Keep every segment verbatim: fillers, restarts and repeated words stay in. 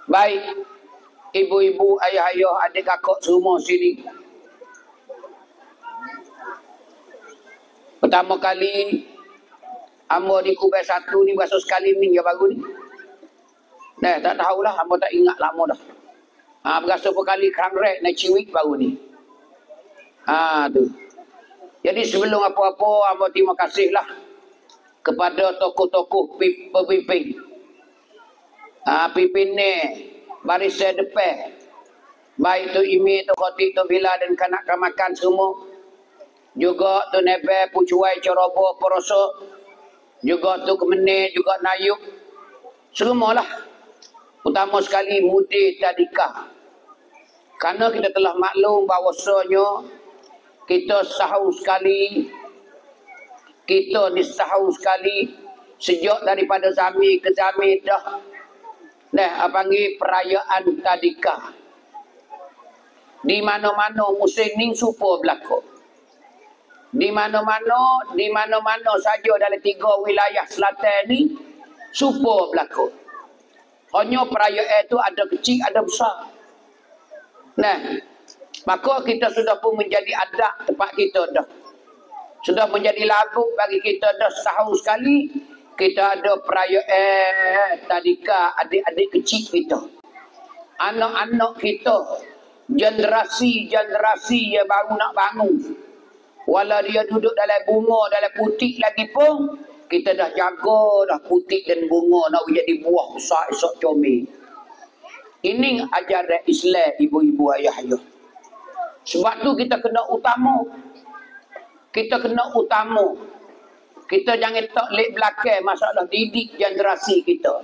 Baik, ibu-ibu, ayah-ayah, adik kakak semua sini. Pertama kali, amba di Kubai satu ni basuh sekali ni yang baru ni. Nah, tak tahulah, amba tak ingat lama dah. Ha, berasa berkali kangrek naik ciwik baru ni. Ha, tu. Jadi sebelum apa-apa, amba terima kasihlah kepada tokoh-tokoh pemimpin. Ha, pimpin ni barisan depan. Baik tu Imi, tu Khotib, tu Bila dan kanak-kanakan semua. Juga tu Nebe, Pucuai, Ceroboh, Peroso. Juga tu Kemene, juga Nayuk. Semualah. Utama sekali Mudi Tadika. Karena kita telah maklum bahawasanya kita setahun sekali, kita ni setahun sekali, sejak daripada zami ke zami dah, dah panggil perayaan Tadika. Di mana-mana musim ni super berlaku. Di mana-mana, di mana-mana saja dalam tiga wilayah selatan ni super berlaku. Hanya perayaan itu ada kecil, ada besar. Nah, maka kita sudah pun menjadi adat tempat kita dah. Sudah menjadi lagu bagi kita dah setahun sekali. Kita ada perayaan Tadika adik-adik kecil kita. Anak-anak kita, generasi-generasi yang baru nak bangun. Walau dia duduk dalam bunga, dalam putik lagi pun, kita dah jaga dah putik dan bunga nak jadi buah besar esok comel. Ini ajaran Islam, ibu-ibu, ayah-ayah. Sebab tu kita kena utama. Kita kena utama. Kita jangan tak lek belakang masalah didik generasi kita.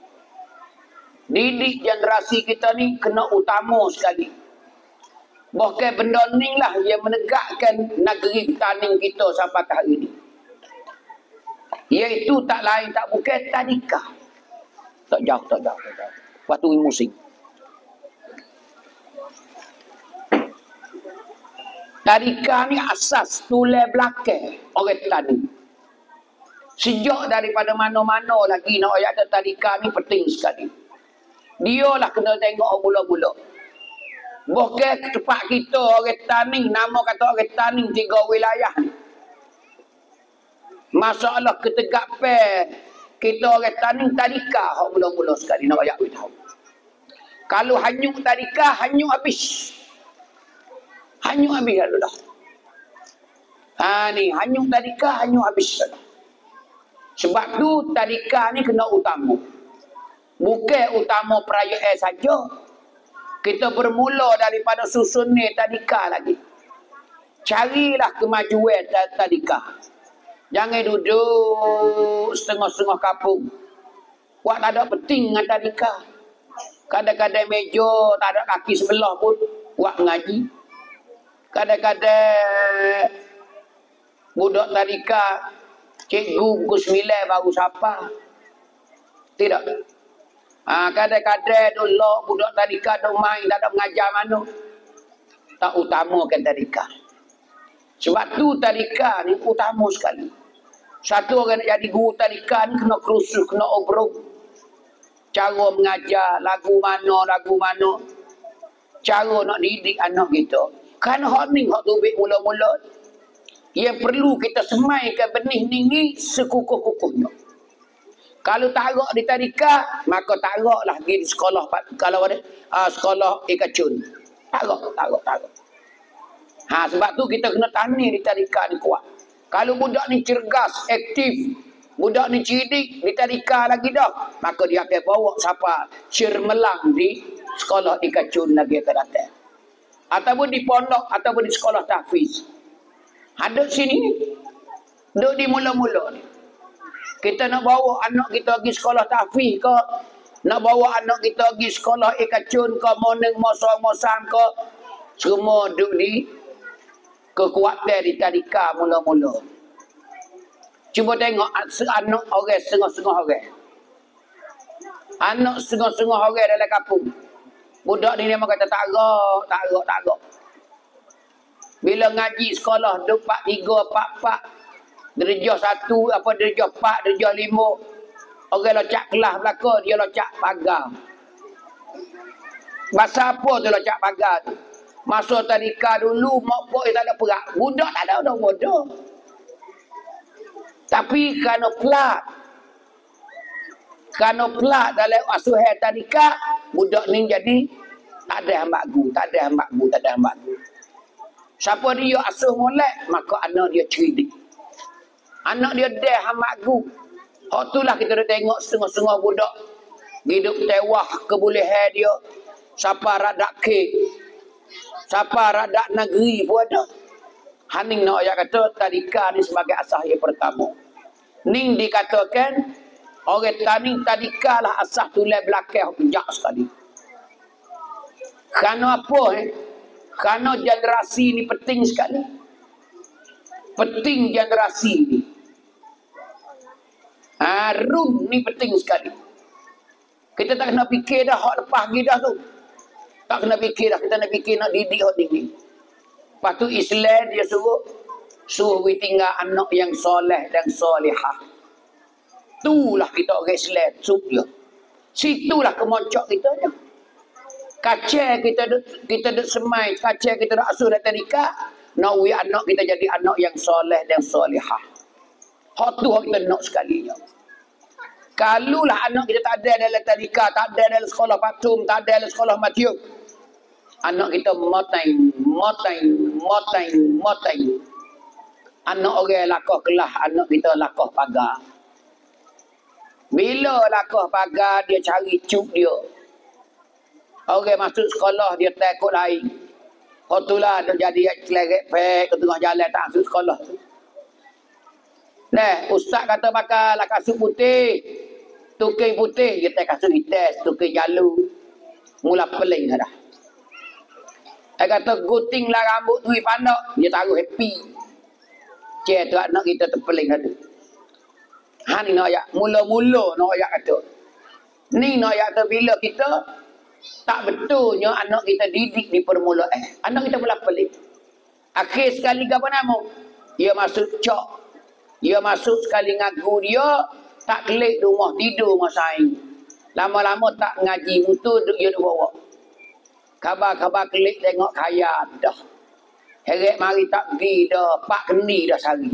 Didik generasi kita ni kena utama sekali. Bahkan benda ni lah yang menegakkan negeri taning kita sampai hari ini. Iaitu tak lain tak bukan Tadika. Tak jauh, tak jauh, tak jauh. Waktu musim. Tadika ni asas tulang belakang orang tani. Sejak daripada mana-mana lagi nak ayat Tadika ni penting sekali. Dia lah kena tengok mula-mula. Bukan tempat kita orang tani, nama kata orang tani tiga wilayah ni. Masalah ketegapan kita orang tani Tadika hak mula-mula sekali nak ayat tahu. Kalau hanyut Tadika, hanyut habis. Hanyut habis lalu dah. Ha ni, hanyut Tadika, hanyut habis dah. Sebab tu Tadika ni kena utama. Bukan utama perayaan saja. Kita bermula daripada susun ni Tadika lagi. Carilah kemajuan Tadika. Jangan duduk setengah-setengah kapung. Wak tak ada penting dengan Tadika. Kadang-kadang meja tak ada kaki sebelah pun wak ngaji. Kadang-kadang budak Tadika cikgu pukul sembilan baru sapa. Tidak. Ha, kadang-kadang dulu budak Tadika duk main tak ada mengajar mana. Tak utamakan Tadika. Sebab tu Tadika ni utama sekali. Satu orang nak jadi guru Tadika ni kena kursus, kena obrol. Cara mengajar, lagu mana, lagu mana. Cara nak didik anak kita. Kan hak ni hak tubik mula-mula. Yang perlu kita semaikan benih ni sekukuh-kukuhnya. Kalau tarak di Tadika, maka taraklah pergi di sekolah. Kalau ada uh, sekolah ikacun. Tarak, tarak, tarak. Ha, sebab tu kita kena tani di Tadika ni kuat. Kalau budak ni cergas, aktif, budak ni cidik di Tadika lagi dah, maka dia akan bawa siapa cermelang di sekolah ikacun lagi akan datang. Ataupun di pondok, ataupun di sekolah tahfiz. Ada sini, duduk di mula-mula ni. Kita nak bawa anak kita pergi sekolah tahfiz ke, nak bawa anak kita pergi sekolah ikacun ke, moneng, mosong-mosong ke, semua duduk di kekuatan di Tadika mula-mula. Cuba tengok anak orang setengah-setengah orang. Anak setengah-setengah orang dalam kampung. Budak ni memang kata tak agak, tak agak, tak agak. Bila ngaji sekolah, duduk empat, tiga, empat, empat. Derajah satu, apa derajah empat, derajah lima. Orang locak kelas belakang, dia locak pagar. Masa apa tu lah cak pagar tu? Masa tadika dulu, mak pok tak ada perak. Budak tak ada, dah bodoh. Tapi kerana pelat. Kerana pelat dalam asuhan tadika, budak ni jadi tak ada hambak gu, tak ada hambak gu, tak ada hambak gu. Siapa dia asuh molek, maka anak dia cerdik. Anak dia dah hambak gu. Hak itulah kita dah tengok setengah-setengah budak hidup tewah kebolehan dia. Siapa radak kek, siapa radak negeri pun ada. Haning nak ayat kata tadika ni sebagai asas yang pertama. Ning dikatakan orang tani tadika lah asas tulai belakang pejak sekali. Kerana apa eh? Kerana generasi ni penting sekali. Penting generasi ni. Harum ni penting sekali. Kita tak kena fikir dah hak lepas lagi dah tu. Tak kena fikir dah. Kita nak fikir nak didik hak tinggi. Lepas tu Islam dia suruh suruh tinggal anak yang soleh dan solehah. Itulah kita orang Islam suruh dia. Situlah kemoncok kita je. Kacau kita duk kita duk semai, kacau kita duk asuh dan tadika. Nak we anak kita jadi anak yang soleh dan solehah. Hak tu hak kita nak sekali je. Kalulah anak kita tak ada dalam tadika, tak ada dalam sekolah patum, tak ada dalam sekolah matiup. Anak kita motain, motain, motain, motain. Anak orang lakoh kelah, anak kita lakoh pagar. Bila lakoh pagar, dia cari cuk dia. Orang masuk sekolah, dia takut lain. Kau itulah dia jadi celeret pek ke tengah jalan tak masuk sekolah. Nah, ustaz kata bakal lah kasut putih. Tukir putih, dia tak kasut hitam, tukir jalu. Mula peling dah. Dia kata guting lah rambut tu pandak, dia taruh happy. Cik tu anak kita terpeling dah tu. Ha ni nak ayat, mula-mula nak ayat kata. Ni nak ayat kata bila kita tak betulnya anak kita didik di permulaan. Eh, anak kita pula pelik. Akhir sekali apa nama? Dia masuk cok. Dia masuk sekali ngagu dia. Tak kelik rumah tidur masain. Lama-lama tak ngaji mutu duduk dia bawa. Khabar-khabar kelik tengok kaya dah. Heret mari tak pergi dah. Pak keni dah sehari.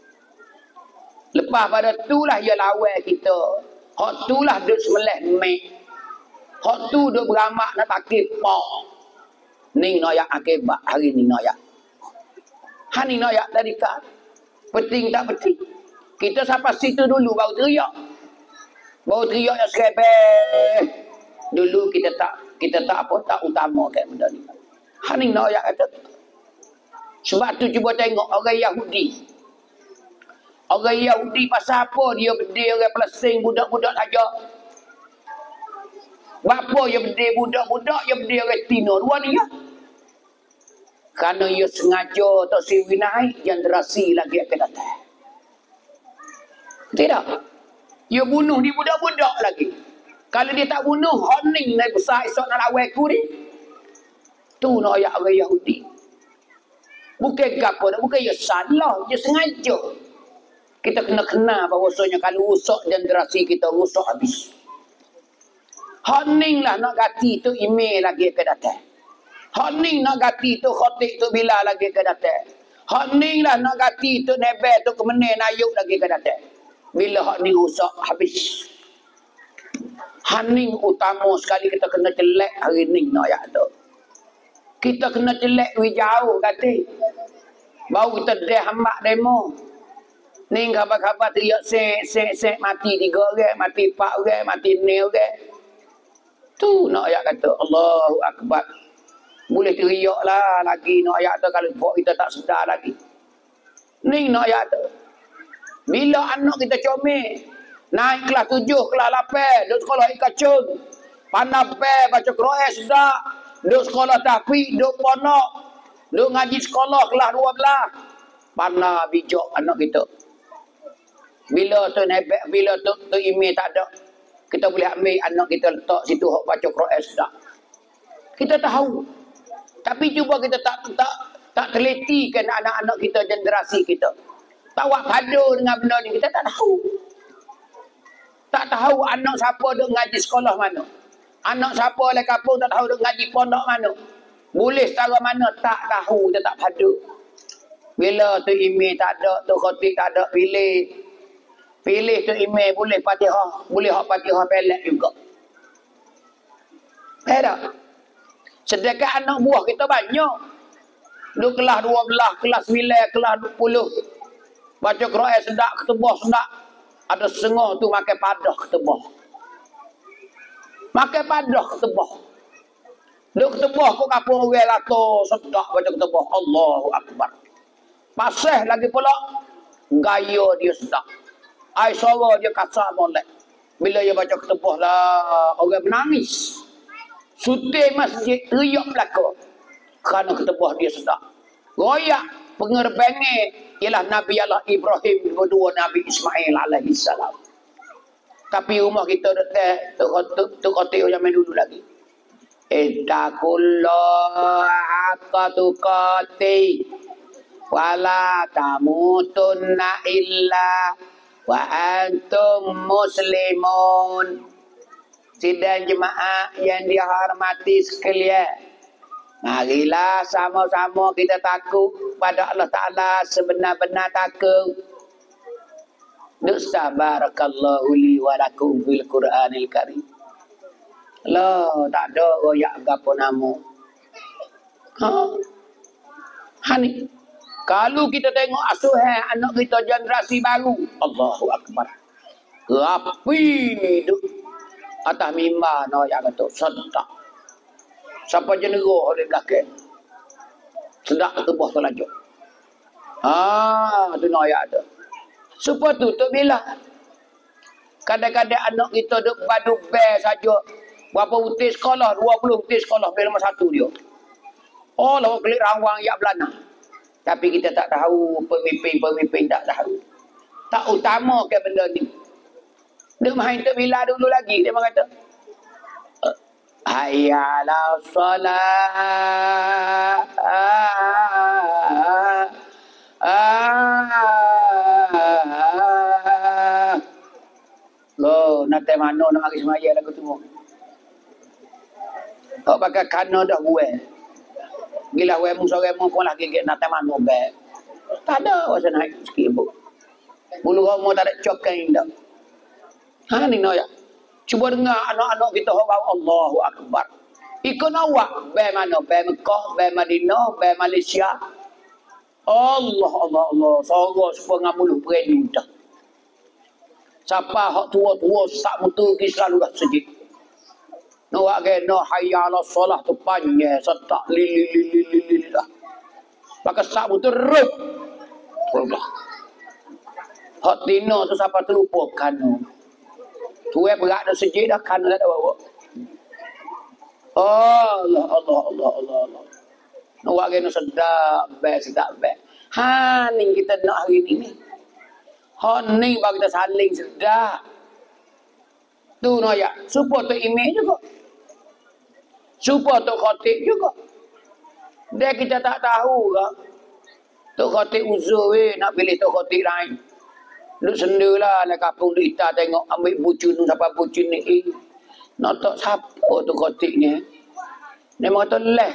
Lepas pada itulah dia lawan kita. Hak itulah duduk semelih mek. Hak tu duk beramak nak takir pak. Ni noyak akibat hari ni noyak. Ha ni noyak tadi kan. Penting tak penting. Kita sampai situ dulu baru teriak. Baru teriak yang serebeh. Dulu kita tak kita tak apa tak utama kayak benda ni. Ha ni noyak kata. Sebab tu cuba tengok orang Yahudi. Orang Yahudi pasal apa dia berdiri orang Palestin budak-budak saja. Bapa yang berdiri budak-budak, yang berdiri orang Tino. Dua ni ya. Kerana ia sengaja atau siwi naik, generasi lagi akan datang. Tidak. Ia bunuh di budak-budak lagi. Kalau dia tak bunuh, honing naik besar esok nak lawan aku ni. Tu nak ayat orang Yahudi. Bukan apa, bukan ia salah, dia sengaja. Kita kena kenal bahawasanya kalau rusak generasi kita, rusak habis. Honing lah nak ganti tu email lagi ke datang. Honing nak ganti tu khotik tu bila lagi ke datang. Honing lah nak ganti tu nebel tu kemenai nayuk lagi ke datang. Bila hak ni rusak habis. Haning utama sekali kita kena celek hari ni nak ayat tu. Kita kena celek wi jauh kata. Baru kita dah hambak demo. Ni khabar-khabar teriak sek sek sek mati tiga orang, mati empat orang, mati enam orang. Tu nak ayat kata Allahu Akbar. Boleh teriak lah lagi nak ayat tu kalau buat kita tak sedar lagi. Ni nak ayat tu. Bila anak kita comel, naik kelas tujuh, kelas lapan, duduk sekolah ikacun, pandai baca Quran sedar, duduk sekolah tahfiz, duduk ponok, duduk ngaji sekolah kelas dua belas, pandai bijak anak kita. Bila tu nebek, bila tu, tu email tak ada, kita boleh ambil anak kita letak situ hok baca Quran sedar. Kita tahu. Tapi cuba kita tak tak tak telitikan anak-anak kita, generasi kita. Tawak padu dengan benda ni kita tak tahu. Tak tahu anak siapa duk ngaji sekolah mana. Anak siapa oleh kampung tak tahu duk ngaji pondok mana. Boleh setara mana tak tahu, dia tak pada. Bila tu email tak ada, tu khotib tak ada, pilih. Pilih tu email boleh Fatihah, boleh hak Fatihah pelak juga. Eh tak? Sedangkan anak buah kita banyak. Duk kelas dua belas, kelas sembilan, kelas dua puluh. Baca Quran sedak, ketebah sedak. Ada setengah tu makan padah ketebah. Makan padah ketebah. Duk ketebah kok kapur orang kata sedak baca ketebah. Allahu Akbar. Pasah lagi pula gaya dia sedak. Ai suara dia kasar molek. Bila dia baca ketebah lah orang menangis. Sutir masjid riak belaka. Kerana ketebah dia sedak. Royak pengerbangnya ialah Nabi Allah Ibrahim berdua Nabi Ismail alaihi salam. Tapi rumah kita dekat tu kotak yang main dulu lagi. Ittaqullah haqqa tuqatih wala tamutunna illa wa antum muslimun. Sidang jemaah yang dihormati sekalian, marilah sama-sama kita takut pada Allah Ta'ala sebenar-benar takut. Barakallahu li wa lakum fil Qur'anil Karim. Lah, tak ada royak gapo nama. Ha? Hani. Kalau kita tengok asuhan anak kita generasi baru, Allahu Akbar. Rapi tu atas mimbar no yang kata sedak. Siapa jeneroh oleh belakang. Sedak tubuh terlanjut. Ah, tu no yang ada. Supaya tu tu bila kadang-kadang anak kita duk badu best saja. Berapa utis sekolah? dua puluh utis sekolah bila nombor satu dia. Oh, lawa kelik rawang yak belana. Tapi kita tak tahu, pemimpin-pemimpin tak tahu. Tak utama ke benda ni. Dia main tu bila dulu lagi. Dia kata, hayya ala salat. Loh, nanti mana nak mari semaya lagu tu. Kau pakai kana dah buat. Gila we mu sore mu kau lagi gek nanti mana baik. Tak ada wasa naik sikit bu. Bulu kamu tak ada cokai dah. Ha ni no ya. Cuba dengar anak-anak kita hawau Allahu Akbar. Ikut awak be mana? Be Mekah, be Madinah, be Malaysia. Allah Allah Allah. Sorok supaya ngamulu perelu dah. Siapa hak tua-tua sak mutu ki selalu dah sejik. No wak ke no hayya ala solah tu panjang setak li li li li li li dah. Pakai sak mutu ruk. Allah. Hak tino tu siapa terlupakan no. Tuai berat dah sejik dah kan dah bawa. Allah Allah Allah Allah Allah. No wak ke no sedap, best sedap best. Ha ni kita nak hari ni ni. Ha ni bagi kita saling sedap. Tu no ya, supaya tu imej juga. Supaya tu khatib juga. Dia kita tak tahu ke. Tu khatib uzur weh nak pilih tu khatib lain. Duk sendalah nak kapung duk ita tengok ambil bucun siapa bucun ni. Eh, nak tak siapa tu khatib ni. Dia kata leh.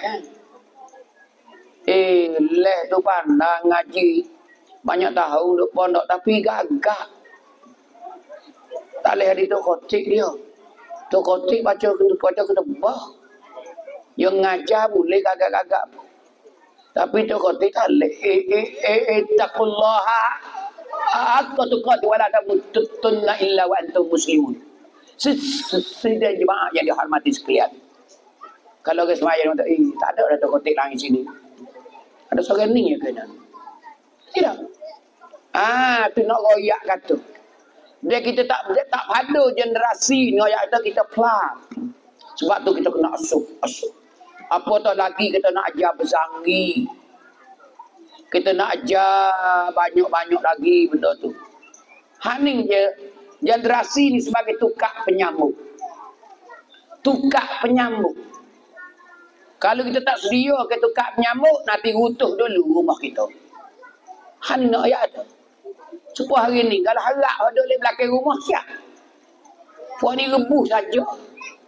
Eh, leh tu pandang ngaji. Banyak tahu duk pondok tapi gagah. Tak boleh ada tu khatib dia. Tu khatib baca baca ketebah. Yang ngajar boleh gagak-gagak. Tapi tu khatib tak boleh. Eh eh eh eh taqullaha haqqa tuqatih wa la tamutunna illa wa antum muslimun. Sidang jemaah yang dihormati sekalian. Kalau ke semaya kata, eh tak ada dah tu khatib lain sini. Ada seorang ni ya kena. Tidak. Ah, tu nak royak kata. Dia kita tak tak pada generasi ni ayat kita pelan. Sebab tu kita kena asuh, asuh. Apa tak lagi kita nak ajar berzangi. Kita nak ajar banyak-banyak lagi benda tu. Haning je generasi ni sebagai tukar penyambung. Tukar penyambung. Kalau kita tak sedia ke tukar penyambung, nanti rutuh dulu rumah kita. Haning nak ayat tu. Supaya hari ni kalau harap ada di belakang rumah siap. Puan ni rebus saja.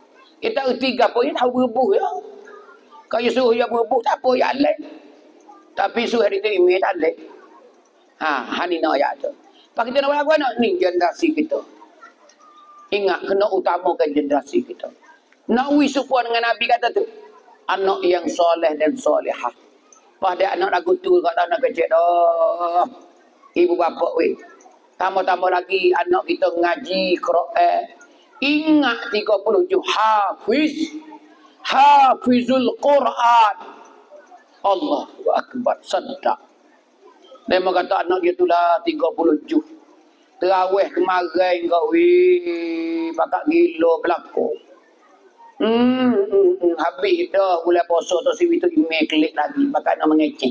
Kita erti gapo ya tahu berebuh ya. Kalau suruh dia berebuh tak apa ya lain. Tapi suruh dia imi tak lain. Ha, hani nak ayat tu. Pak kita nak buat apa nak ni generasi kita. Ingat kena utamakan generasi kita. Nak wi supaya dengan Nabi kata tu. Anak yang soleh dan solehah. Pada anak lagu tu kat anak kecil dah. Ibu bapa weh. Tambah-tambah lagi anak kita ngaji Quran. Ingat tiga puluh tujuh hafiz. Hafizul Quran. Allahu Akbar. Sedap. Dia kata anak dia tu lah tiga puluh tujuh. Terawih kemarin kau weh. Bakal gila berlaku. Hmm, hmm, hmm. Habis dah bulan puasa tu si itu email klik lagi. Bakal nak mengecek.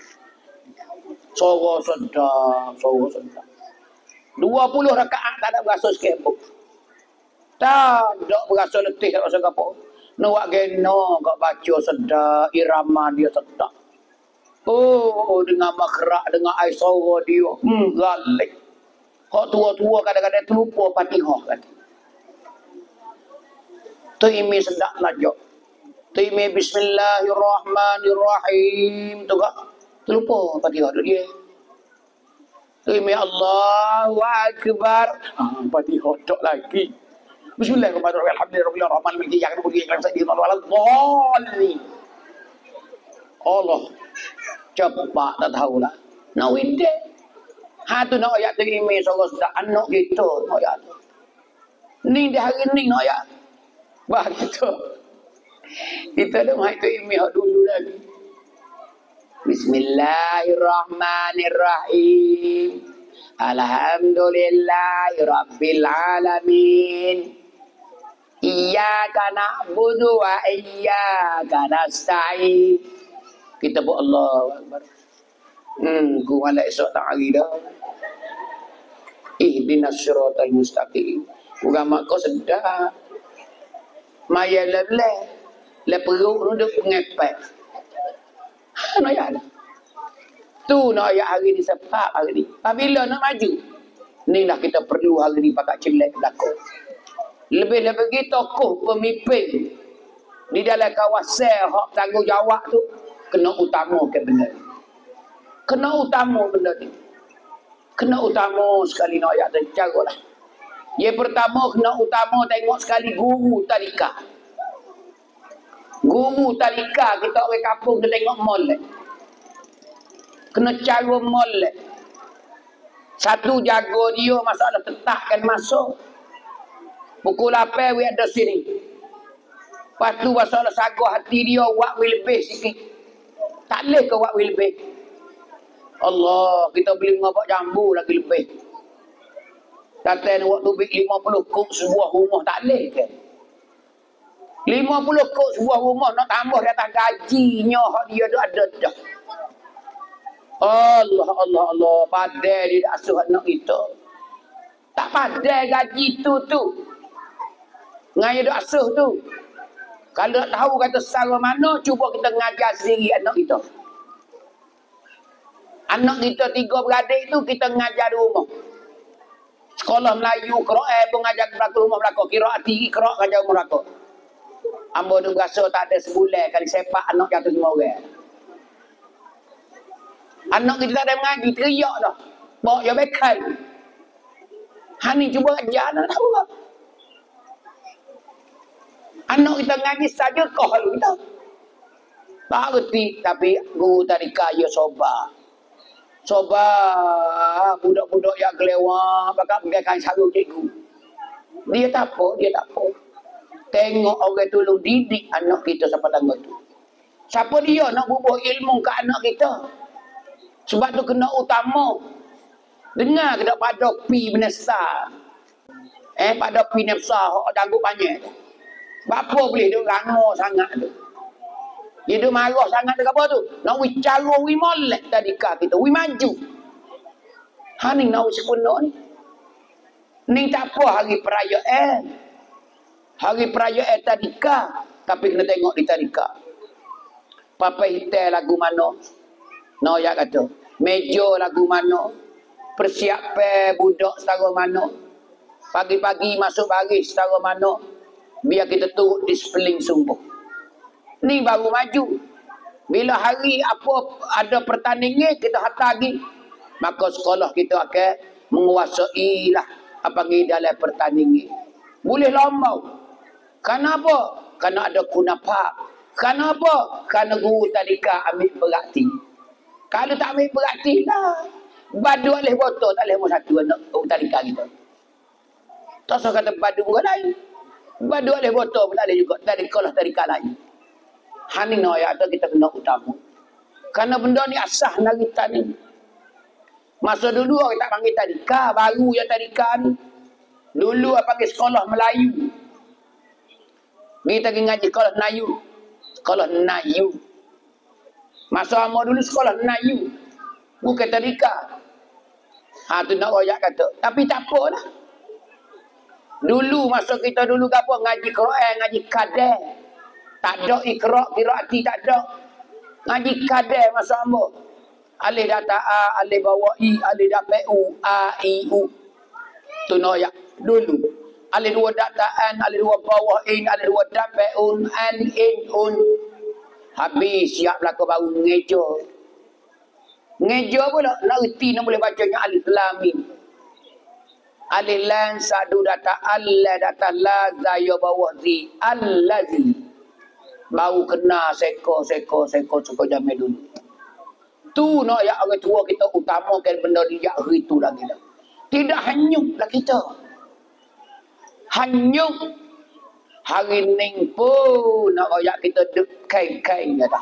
Suara sedap. Suara sedap. dua puluh rakaat tak ada berasa sikit pun. Tak ada berasa letih tak rasa apa. Nak geno kau baca sedap. Irama dia sedap. Oh, dengan makrak, dengan air suara dia. Hmm, galik. Kau tua-tua kadang-kadang terlupa Fatihah kan. Tu imi sedap lajak. Tu imi Bismillahirrahmanirrahim. Tu kak. Terlupa Fatihah tu dia. Tu imi Allahu Akbar. Ah, Fatihah tak lagi. Bismillahirrahmanirrahim. Alhamdulillahirrahmanirrahim. Yang kemudian yang saya dimalu Allah. Allah. Cepat tak tahulah. Nak windah. Ha tu nak ayat tu imi suara sedap. Anak kita nak ayat tu. Ni di hari ni nak ayat. Bah kita. Kita dah main tu imi dulu lagi. Bismillahirrahmanirrahim. Alhamdulillahi rabbil alamin. Iyyaka na'budu wa iyyaka nasta'in. Kita buat Allah Akbar. Hmm, ku malam esok tak hari dah. Ihdinas siratal mustaqim. Agama kau sedap. Maya lebleh. Le perut tu duk ngepek. Ha nak ayat dah. Tu nak ayat hari ni sebab hari ni. Apabila nak maju. Inilah kita perlu hari ni pakai celek belakang. Lebih-lebih tokoh pemimpin di dalam kawasan hak tanggungjawab tu kena utamakan benda ni. Kena utama benda ni. Kena utama sekali nak ayat dan caralah. Yang pertama kena utama tengok sekali guru tadika. Guru tadika kita orang kampung kita tengok molek. Kena cara molek. Satu jaga dia masalah tetapkan masuk. Pukul lapan we ada sini. Lepas tu masalah sagah hati dia wak we lebih sikit. Tak boleh ke wak we lebih. Allah, kita beli ngabak jambu lagi lebih. Datang waktu beli lima puluh kuk sebuah rumah tak boleh ke? lima puluh kuk sebuah rumah nak tambah di atas gajinya hak dia tu ada dah. Allah, Allah, Allah. Padai dia asuh anak kita. Tak padai gaji tu tu. Ngaya dia asuh tu. Kalau tak tahu kata secara mana, cuba kita ngajar sendiri anak kita. Anak kita tiga beradik tu kita ngajar di rumah. Sekolah Melayu, Quran pun ngajar ke rumah belakang. Kira tinggi, kira ngajar rumah belakang. Ambo tu berasa tak ada sebulan kali sepak anak jatuh semua orang. Anak kita tak ada mengaji, teriak dah. Bawa dia bekal. Hani cuba ajar, anak tahu tak? Anak kita ngaji saja kau halu kita. Tak reti, tapi guru tadika ya sobat. Sobat, budak-budak yang kelewat, bakal pegang sarung cikgu. Dia tak apa, dia tak apa. Tengok orang tolong didik anak kita sampai tangga tu. Siapa dia nak bubuh ilmu ke anak kita? Sebab tu kena utama. Dengar kena pada pi benesa. Eh, pada pi nefsa, hak danggut banyak tu. Bapa boleh dia ranga sangat tu. Dia duk marah sangat tu apa tu? Nak bicara wi molek tadika kita, wi maju. Ha ni nak sempurna ni. Ni tak apa hari perayaan. Hari perayaan tadika, tapi kena tengok di tadika. Papa hitai lagu mana? No ya kata. Meja lagu mana? Persiapan budak setara mana? Pagi-pagi masuk baris setara mana? Biar kita turut disiplin sungguh. Ni baru maju. Bila hari apa ada pertandingan kita hantar lagi, maka sekolah kita akan menguasai lah apa ni dalam pertandingan. Boleh lomba. Kenapa? Kerana ada kunapa. Kenapa? Kerana guru tadika ambil berarti. Kalau tak ambil berarti lah. Badu alih botol tak boleh satu anak tadika kita. Tak usah kata badu bukan lain. Badu alih botol pun tak boleh juga. Tadika lah tadika lain. Hani no ya atau kita kena utama. Karena benda ni asah narita ni. Masa dulu orang tak panggil tadika, baru yang tadika ni. Dulu orang panggil sekolah Melayu. Kita pergi ngaji sekolah Melayu. Sekolah Melayu. Masa lama dulu sekolah Melayu. Bukan tadika. Ha tu nak royak kata. Tapi tak apa lah. Dulu masa kita dulu apa ngaji Quran, ngaji kadar. Tak ada ikra' qiraati tak ada. Ngaji kadar masa lama. Alif data A, alif bawah I, alif dapat U, A, I, U. Tu noyak dulu. Alif dua data N, alif dua bawah In, alif dua dapat Un, N, In, Un. Habis siap belaka baru ngeja. Ngeja pula nak erti nak boleh bacanya alif lam mim. Alif lam sadu data Allah data la zaya bawah zi allazi. Baru kena seko seko seko seko jamai dulu. Tu nak ya orang tua kita utamakan benda dia hari tu lagi dah. Tidak hanyut lah kita. Hanyut. Hari ni pun nak royak kita dek kain-kain dah.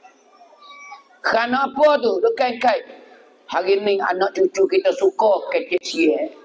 Kenapa tu dek kain-kain? Hari ni anak cucu kita suka kecek siye.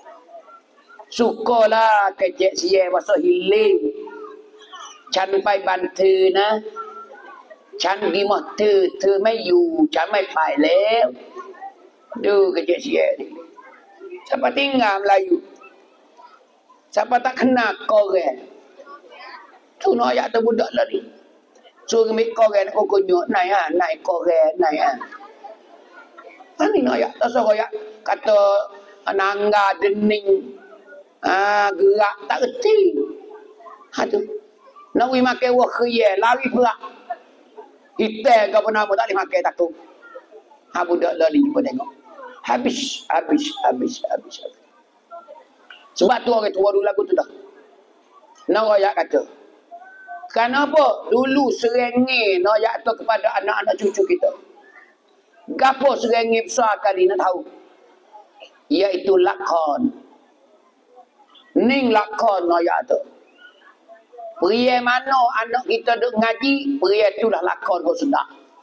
Sukalah kecek siye pasal hiling. ฉันไปบันทึกนะฉันดีหมดเธอเธอไม่อยู่ฉันไม่ไปแล้วดูกันเจียดิ siapa tinggal Melayu siapa tak kena korek tu nak ayat tu budak lah ni suruh ambil korek nak kukunyuk naik ha naik korek naik ha ni nak ayat tak suruh ayat kata nangga dening ha, gerak tak reti ha tu nak pergi makan wah kaya, lari perak. Hitam ke apa-apa tak boleh makan takut. Ha budak lari jumpa tengok. Habis, habis, habis, habis, habis. Sebab tu orang tua dulu lagu tu dah. Nak royak kata. Kenapa? Dulu serengi nak royak tu kepada anak-anak cucu kita. Gapo serengi besar kali nak tahu? Iaitu lakon. Ning lakon nak royak tu. Pria mana anak kita duk ngaji, pria itulah lakon kau sedap.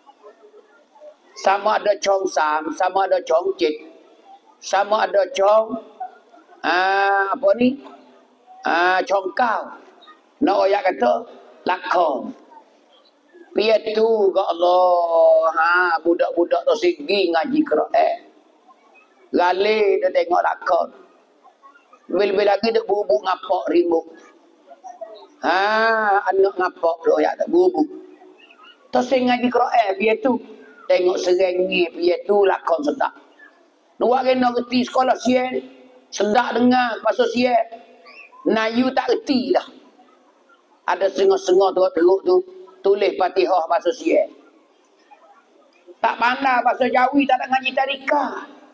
Sama ada cong sam, sama ada cong cik, sama ada cong ah, apa ni? Ah, cong kau. Nak royak kata lakon. Pria tu ga Allah, ha budak-budak tu segi ngaji Quran. Gale dia tengok lakon. Lebih-lebih lagi dia bubuk ngapak rimbuk. Ha, anak ngapak tu ayat tak bubuk. Terus ngaji Quran biar tu tengok serengi biar tu lakon sedap. Nuak kena reti sekolah sial. Sedap dengar pasal sial. Nayu tak reti dah. Ada setengah-setengah teruk-teruk tu tulis Fatihah pasal sial. Tak pandai pasal Jawi tak ada ngaji tadika.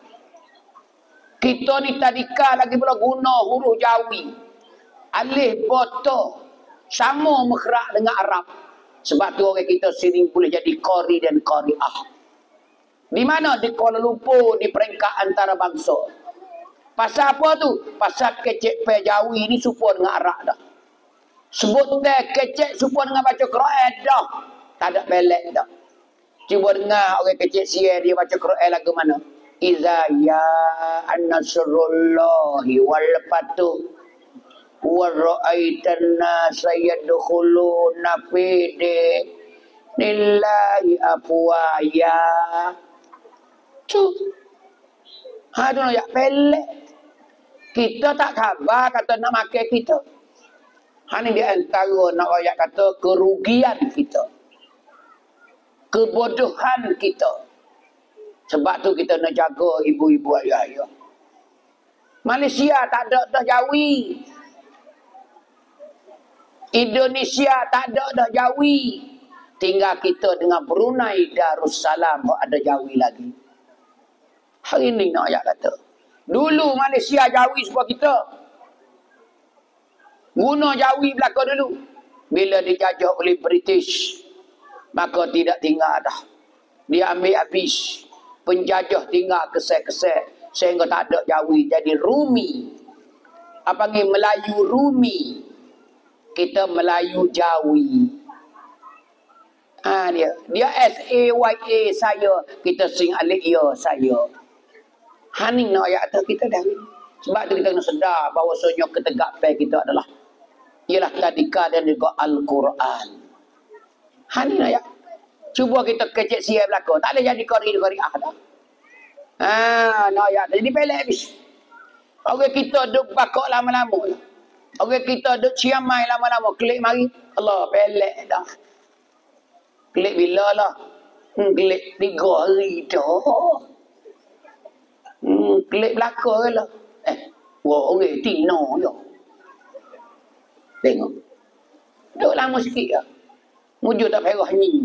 Kita ni tadika lagi pula guna huruf Jawi. Alif boto sama mekrak dengan Arab. Sebab tu orang kita sini boleh jadi qari dan qari'ah. Di mana? Di Kuala Lumpur, di peringkat antara bangsa. Pasal apa tu? Pasal kecek pe Jawi ni serupa dengan Arab dah. Sebut teh kecek serupa dengan baca Quran dah. Tak ada belek dah. Cuba dengar orang kecek sia dia baca Quran lagu mana? Iza ya an-nasrullahi wal fatuh wa ra'aitan nasa yadkhuluna fi dinillahi afwaya. Tu. Ha tu nak pelek. Kita tak khabar kata nak makan kita. Ha ni di antara nak royak kata kerugian kita. Kebodohan kita. Sebab tu kita nak jaga ibu-ibu ayah-ayah. Malaysia tak ada dah Jawi. Indonesia tak ada dah Jawi. Tinggal kita dengan Brunei Darussalam ada Jawi lagi. Hari ni nak ayat kata. Dulu Malaysia Jawi semua kita. Guna Jawi belaka dulu. Bila dijajah oleh British, maka tidak tinggal dah. Dia ambil habis. Penjajah tinggal kesek-kesek. Sehingga tak ada Jawi. Jadi Rumi. Apa panggil Melayu Rumi. Kita Melayu Jawi. Ha, dia. Dia S A Y A saya. Kita sing alik ya saya. Haning nak ayat atas kita dah. Sebab tu kita kena sedar bahawasanya ketegapan kita adalah ialah tadika dan juga Al-Quran. Haning nak ayat. Cuba kita kecek siap belakang. Tak ada jadi kori-kori ah dah. Ha, nak ayat. Jadi pelak habis. Orang kita duduk bakok lama-lama lah. Orang kita duduk ciamai lama-lama. Klik mari. Allah, pelak dah. Klik bila lah? Hmm, klik tiga hari dah. Hmm, klik belakang lah. Eh, wah, orang Tino je. Tengok. Duduk lama sikit lah. Mujur tak perah ni.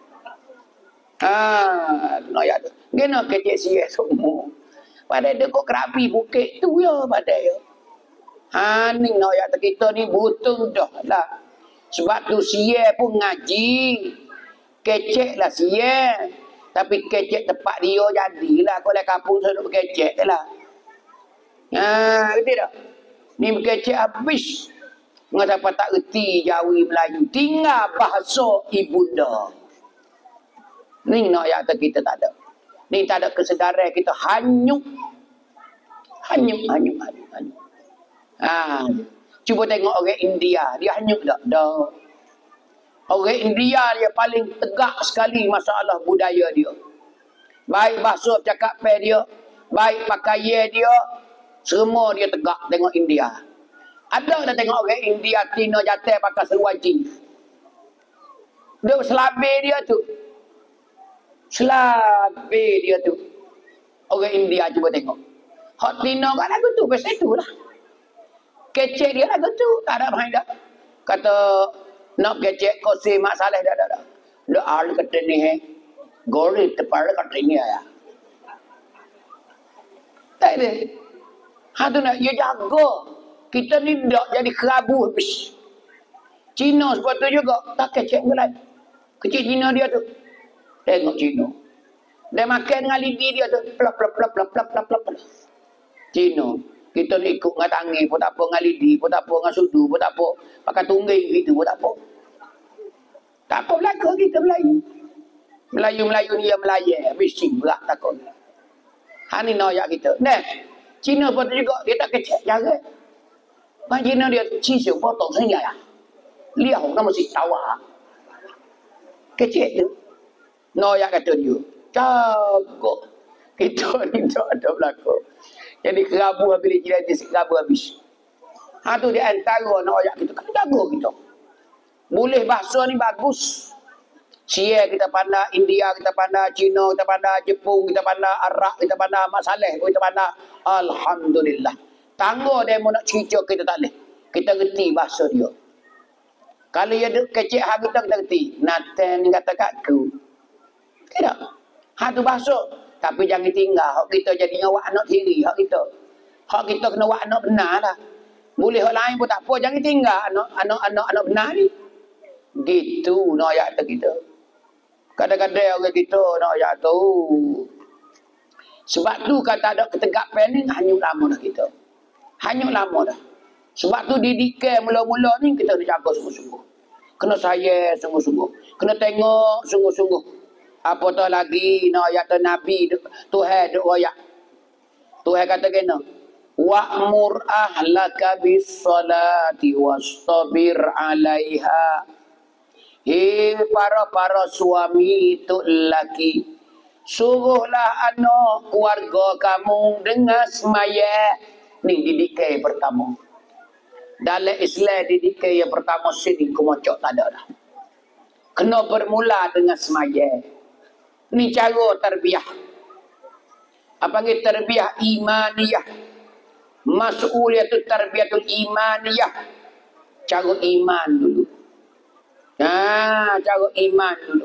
Ah, nak ya tu. Kena kecek siap semua. Padahal dia kok kerapi bukit tu ya, padahal ya. Ha, ni nak ya kita ni butung dah lah. Sebab tu siap pun ngaji. Kecek lah siap. Tapi kecek tempat dia jadilah. Kalau kampung saya duduk berkecek lah. Ha, betul tak? Ni berkecek habis. Mengapa tak erti Jawi Melayu. Tinggal bahasa ibunda. Ni nak ya kita tak ada. Ni tak ada kesedaran kita hanyut. Hanyut, hanyut, hanyut, hanyut. Ha, cuba tengok orang India. Dia hanyut tak? Dah. Orang India dia paling tegak sekali masalah budaya dia. Baik bahasa percakapan dia. Baik pakaian dia. Semua dia tegak tengok India. Ada dah tengok orang India Tino jatuh pakai seluar jeans. Dia selabir dia tu. Selabir dia tu. Orang India cuba tengok. Hot Tino kat lagu tu. Pasal tu lah. Kecek dia lagu tu. Tak ada main dah. Kata nak kecek kosi mak saleh dah dah dah. Dah al kata ni he. Gori tepar kata ni ya. Tak ada. Ha tu nak dia jaga. Kita ni tak jadi kerabu habis. Cina sebab tu juga. Tak kecek bulan. Kecil Cina dia tu. Tengok Cina. Dia makan dengan lidi dia tu. Plap, plap, plap, plap, plap, plap, plap. Cina. Kita ni ikut dengan tangi pun tak apa. Dengan lidi pun tak apa. Dengan sudu pun tak apa. Pakai tungging gitu pun tak apa. Tak apa belakang kita Melayu. Melayu-Melayu ni yang Melayu. Mesti berat takut. Ha ni noyak kita. Nah. Cina pun tu juga. Dia tak kecek cara. Mak Cina dia cincin potong saja ya. Liau nama si tawa. Kecek tu. Noyak kata dia. Jago. Kita ni tak ada belakang. Jadi kerabu habis dia jadi kerabu habis. Ha tu dia antara noyak kita. Kena jaga kita. Boleh bahasa ni bagus. Sia kita pandai India, kita pandai Cina, kita pandai Jepun, kita pandai Arab, kita pandai Mak Saleh, kita pandai alhamdulillah. Tangga dia mau nak cerita kita tak boleh. Kita reti bahasa dia. Kalau dia duk kecek hak kita, kita reti. Nathan kata kat aku. Tidak. Hak tu bahasa. Tapi jangan tinggal. Hak kita jadi awak anak tiri. Hak kita. Hak kita kena awak anak benar lah. Boleh hak lain pun tak apa. Jangan tinggal anak-anak anak benar ni. Gitu nak ayat kita. Kadang-kadang orang kita nak ayat tu. Sebab tu kata ada ketegapan ni hanyut lama dah kita. Hanyut lama dah. Sebab tu didikan mula-mula ni kita kena jaga sungguh-sungguh. Kena sayang sungguh-sungguh. Kena tengok sungguh-sungguh. Apatah lagi nak ayat Nabi Tuhan duk ayat. Tuhan kata kena wa'mur ahlaka bis-salati wastabir 'alaiha. Hei para-para suami tu lelaki, suruhlah anak keluarga kamu dengan semaya. Ni didikan pertama. Dalam Islam didikan yang pertama sini kemocok tak ada dah. Kena bermula dengan semaya. Ni cara tarbiyah. Apa panggil tarbiyah imaniyah. Mas'uliyatul tarbiyatul imaniyah. cara iman dulu. Ha, cara iman dulu.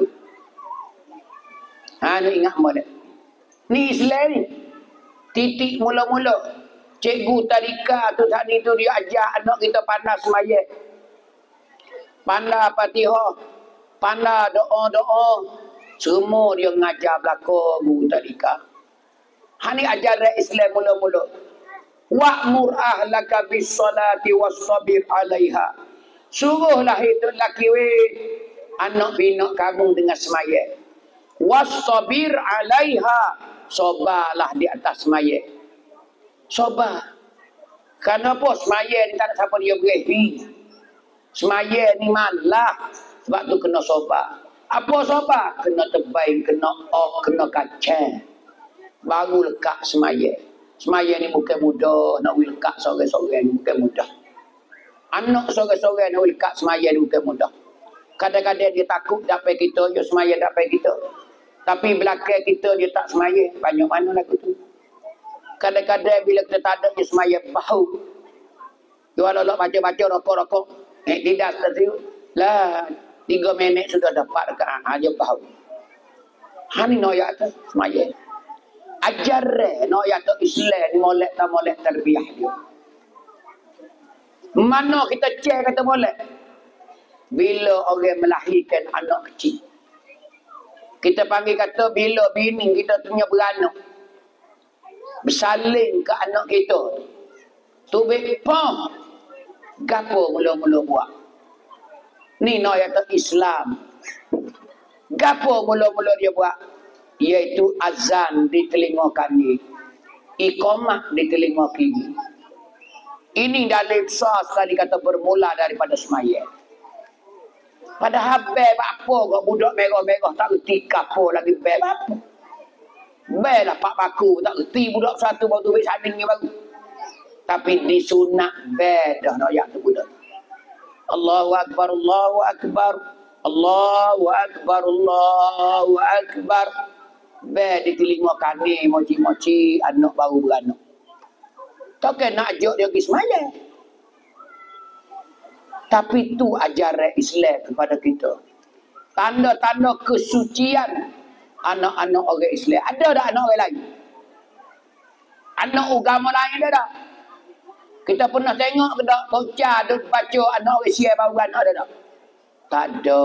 Ha, ni ingat boleh. Ni Islam ni. Titik mula-mula. Cikgu tadika tu saat ni tu dia ajar anak kita pandai semaya. Pandai Fatihah. Pandai doa-doa. Semua dia ngajar belaka guru tadika. Ha ni ajaran Islam mula-mula. Wa'mur ahlaka bis salati wassabir 'alaiha. Suruhlah itu lelaki we anak bina kamu dengan semaya. Wassabir 'alaiha. Sabarlah di atas semaya. Sabar. Kenapa semaya ni tak ada siapa dia beri? Semaya ni malah sebab tu kena sabar. Apa sabar? Kena terbaik, kena oh, kena kacang. Baru lekat semaya. Semaya ni bukan mudah. Nak lekat sore-sore ni bukan mudah. Anak sore-sore nak lekat semaya ni bukan mudah. Kadang-kadang dia takut dapat kita, dia semaya dapat kita. Tapi belakang kita dia tak semaya. Banyak mana lagu tu. Kadang-kadang bila kita tak ada, dia semaya bau. Dia lalu baca-baca rokok-rokok. Eh, tidak tertiup. Lah, tiga minit sudah dapat dekat aja bau. Hani noyak tu semaya. Ajar noyak tu Islam ni molek tak molek tarbiyah dia. Mana kita cek kata molek? Bila orang melahirkan anak kecil. Kita panggil kata bila bini kita punya beranak. Bersaling ke anak kita. Tu bepa. Gapo mula-mula buat? Ni noyak tu Islam. Gapo mula-mula dia buat? Iaitu azan di telinga kanan, iqamah di telinga kiri. Ini dalil sah sekali kata bermula daripada semaya. Pada habis apa kau budak merah-merah tak reti kapo lagi bel apa? Bel lah pak baku tak reti budak satu baru tu bel sabing ni baru. Tapi disunat bel dah nak yak tu budak. Allahu akbar, Allahu akbar. Allahu akbar, Allahu akbar. Bel di telinga kanan moci-moci anak baru beranak. Tak kena nak ajak dia pergi semaya. Tapi tu ajaran Islam kepada kita. Tanda-tanda kesucian anak-anak orang Islam. Ada tak anak orang lain? Anak agama lain ada tak? Kita pernah tengok ke tak? Bocah duk baca anak orang Islam baru beranak ada tak? Tak ada.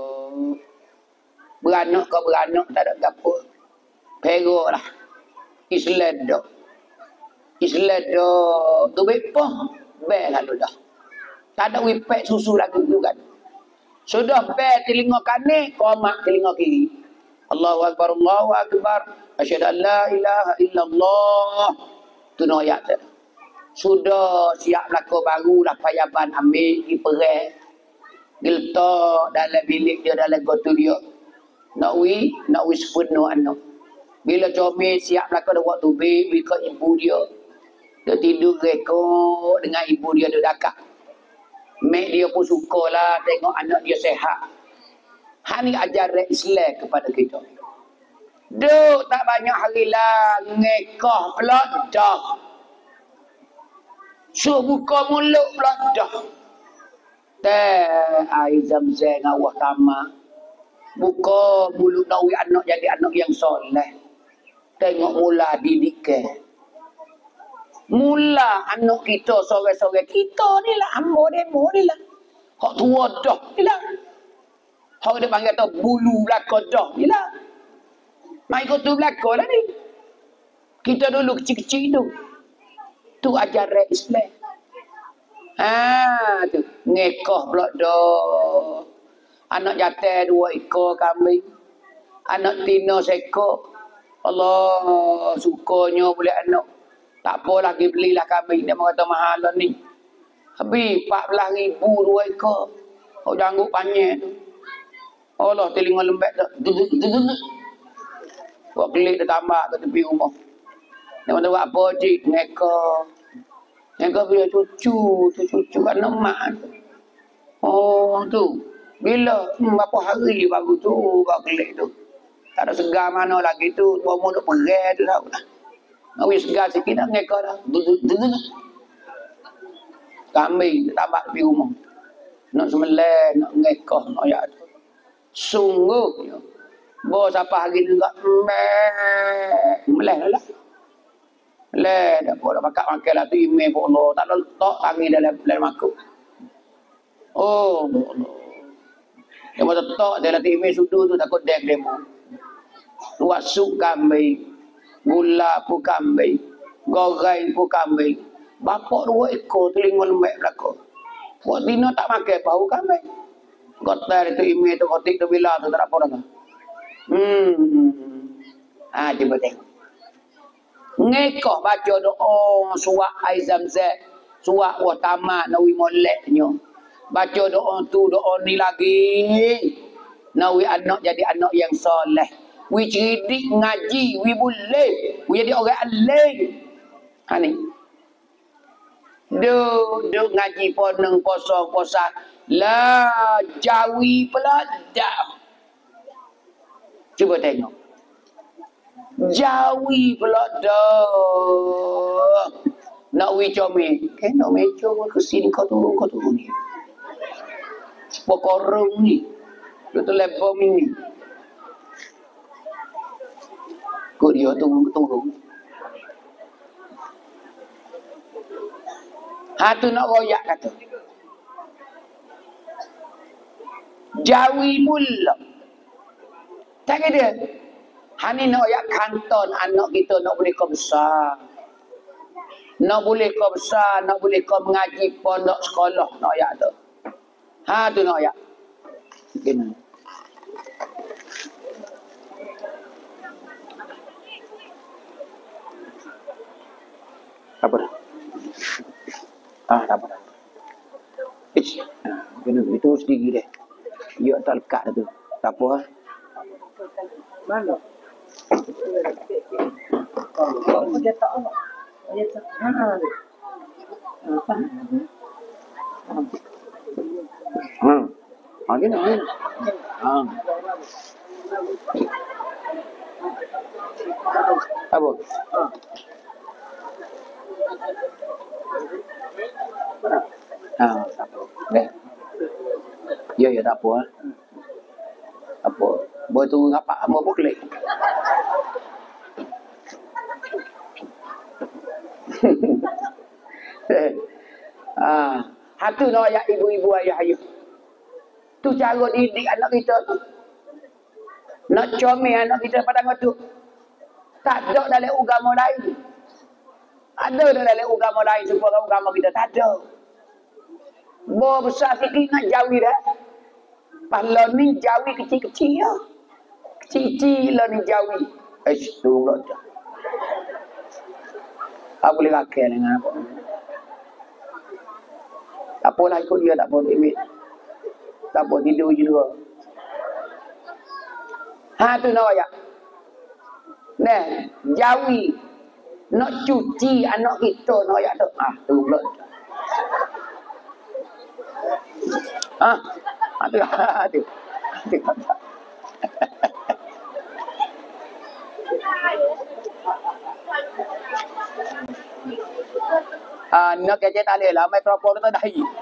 Beranak ke beranak tak ada apa. Perok lah. Islam dah. Islam dah. Tu bepa. Bel lalu dah. Tak ada wipek susu lagi tu kan. Sudah bel telinga kanan, qomak telinga kiri. Allahu akbar, Allahu akbar. Asyhadu an la ilaha illallah. Tu no ayat tu. Sudah siap belaka baru lah payaban ambil di perek. Geltak dalam bilik dia, dalam gotu dia. Nak wi, nak wi sepenuh anak. Bila comel siap belaka dah waktu baby ke ibu dia. Dia tidur rekod dengan ibu dia duduk dakak. Mek dia pun sukalah tengok anak dia sehat. Hak ni ajaran Islam kepada kita. Duk tak banyak hari lah ngekah pula dah. So buka mulut pula dah. Teh air zam-zam ngawah kamar. Buka mulut nawi anak jadi anak yang soleh. Tengok mula didik ke. Mula anak kita sore-sore. Kita ni lah. Ambo demo ni lah. Hak tua dah ni lah. Hak dia panggil tu bulu belakang dah ni lah. Mai kau tu belakang lah ni. Kita dulu kecil-kecil tu. Tu ajaran Islam. Ha tu. Ngekah pula dah. Anak jatah dua ekor kambing. Anak tina sekor. Allah sukanya boleh anak. Tak apa lagi belilah kambing. Dia kata mahal ni. Habis empat belas ribu dua ekor. Oh janggut panjang tu. Allah telinga lembek tu. Buat kelik dia tambah ke tepi rumah. Dia kata buat apa cik? Ngekor. Ngekor bila cucu. Tu cucu anak mak. Oh tu. Bila? Hmm, berapa hari baru tu. Buat kelik tu. Tak ada segar mana lagi tu. Tua mu nak perih tu tau lah. Nak wis segar sikit nak ngekor dah. Kambing tambah di rumah. Nak semelih, nak ngekoh, nak ya. Sungguhnya. Bos apa hari ni tak meleh lah. Meleh dah boleh pakai makan lah tu email pun Allah. Tak letak tangi dalam dalam aku. Oh, Allah. Dia mau letak dalam email sudu tu takut dek demo. Wasuk kambing. Gula pun kambing. Goreng pun kambing. Bapak dua ekor telinga lembek belakang. Buat dina tak makan bau kambing. Kotar itu email tu kotik tu bila tu tak apa dah. Hmm. Ah, cuba tengok. Ngekoh baca doa surat air Zamzam, surat wa tamat nawi moleknya. Baca doa tu doa ni lagi. Nawi anak jadi anak yang soleh. Wi cerdik ngaji, wi boleh, wi jadi orang alim. Ha ni. Duk duk ngaji poneng poso posan la jawi peladak. Cuba tengok. Jawi peladak. Nak wi comel. Kan nak meco ke sini kau turun kau turun ni. Pokorong ni. Betul lebom ini. Kau dia turun turun. Hatu nak royak kata. Jawi pula. Tak kira. Hani nak royak kanton anak kita nak boleh kau besar. Nak boleh kau besar, nak boleh kau mengaji pondok sekolah nak royak tu. Ha tu nak royak. Gini. Apa dah? Ah, tak apa. Ish. Kena itu sedikit deh. Ya tak lekat tu. Tak apa. Mana? Oh, dia tak apa. Dia tak. Ha. Apa? Hmm. Ah, gini. Ah. Apa? Ah. Ah, tak apa. Deh. Ya, ya tak apa. Apa? Boleh tunggu apa? Mau apa klik? Ah, hatu nak ayat ibu-ibu ayah ayah. Tu cara didik anak kita tu. Nak comel anak kita pada waktu. Tak ada dalam agama lain. Ada dalam agama lain supaya agama kita tak ada. Bo besar sikit nak jawi dah. Pas ni jawi kecil-kecil ya. Kecil-kecil lah ni jawi. Eh, tunggu dah. Apa boleh rakyat dengan apa? Tak apalah ikut dia, tak apa ambil. Tak apa tidur je juga. Ha tu nak ayat. Nah, jawi. Nak cuci anak kita nak ayat tu. Ah, tu pula. Ah, tu tu. Ah, nak kerja tak boleh lah. Mikrofon tu dah hi.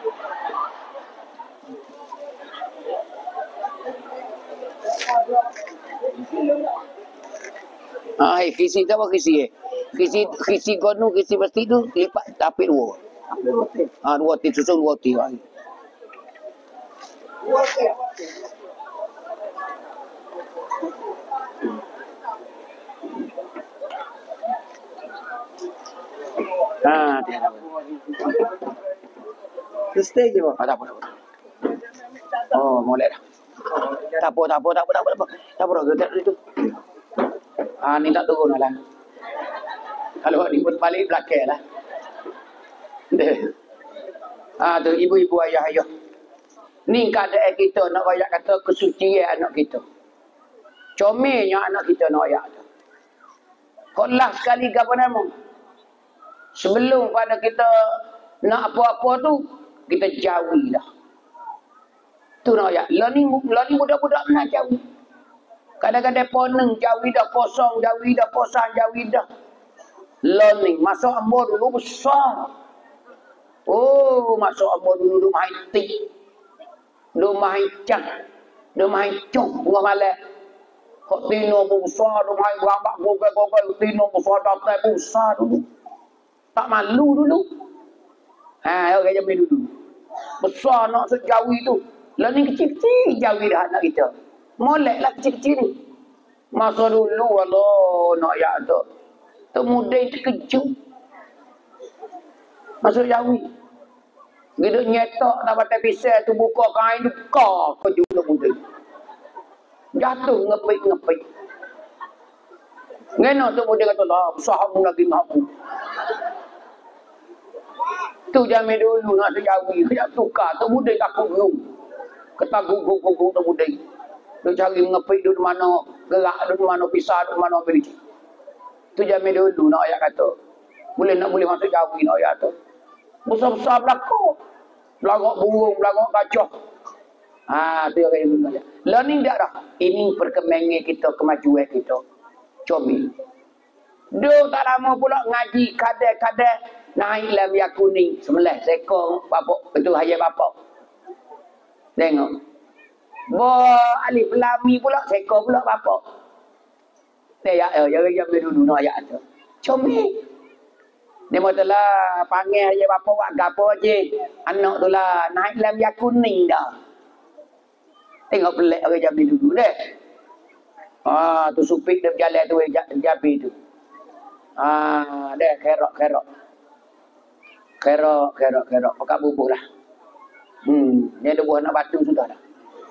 Ah, eh, kisi tu apa kisi eh? Kisi kisi gonu, kisi pasti tu lipat tapi dua. Ah, dua ti susun dua ti lagi. Ah, dia nak. Stay je, Pak. Tak apa, tak apa. Oh, molek dah. Tak apa, tak apa, tak apa, tak apa. Tak apa, tak apa itu. Ah, ni tak turun lah. Kalau ni pun balik belakang lah. Ah, tu ibu-ibu ayah-ayah. Ni keadaan kita nak royak kata kesucian anak kita. Comelnya anak kita nak royak tu. Kolah sekali ke apa nama? Sebelum pada kita nak apa-apa tu, kita jawi dah. Tu nak royak. Lah ni, lah ni budak-budak nak jawi. Kadang-kadang poneng jawi dah, kosong jawi dah, kosan jawi dah. Learning. Masuk ambo dulu besar. Oh, masuk ambo dulu duduk main tik. Dua mahicang. Dua mahicung. Bunga malam. Kok tino besar. Dua mahicang. Rambak gogal-gogal. Tino besar. Datai besar dulu. Tak malu dulu. Ha, orang jamin dulu. Besar nak sejawi tu. Lah ni kecil-kecil jawi dah anak kita. Molek lah kecil-kecil ni. Masa dulu Allah nak ya tu. Temudai terkejut. Masuk jawi. Gitu nyetok tak pakai pisau tu buka kain tu. Kau kejut temudai. Jatuh ngepik-ngepik. Ngena temudai kata lah. Sahamu lagi ngaku. Tu jamin dulu nak sejawi. Dia tukar. Temudai takut gerung. Kata gugung-gugung temudai. Dia cari ngepik tu di mana. Gerak tu di mana. Pisah tu di mana. Beri. Tu jamin dulu nak ayat kata. Boleh nak boleh masuk jawi nak ayat tu. Besar-besar belakang. Belagak burung, belagak gajah. Ha, tu yang kaya benar. Learning tak dah. Ini perkembangan kita, kemajuan kita. Comel. Dia tak lama pula ngaji kadang-kadang naik lam ya kuning. Sebelah sekong bapak. Betul hayat bapak. Tengok. Bo alif lami pula sekong pula bapak. Saya ya, ya, ya, ya, dulu nak ayat tu. Comel. Dia matalah panggil aja bapa buat gapo je. Anak tu lah naik lam ya kuning dah. Tengok pelik orang Jambi dulu deh. Ah tu supik dia berjalan tu Jambi tu. Ah deh kerok kerok. Kerok kerok kerok pakai bubuk lah. Hmm, dia ada buah nak batu sudah dah.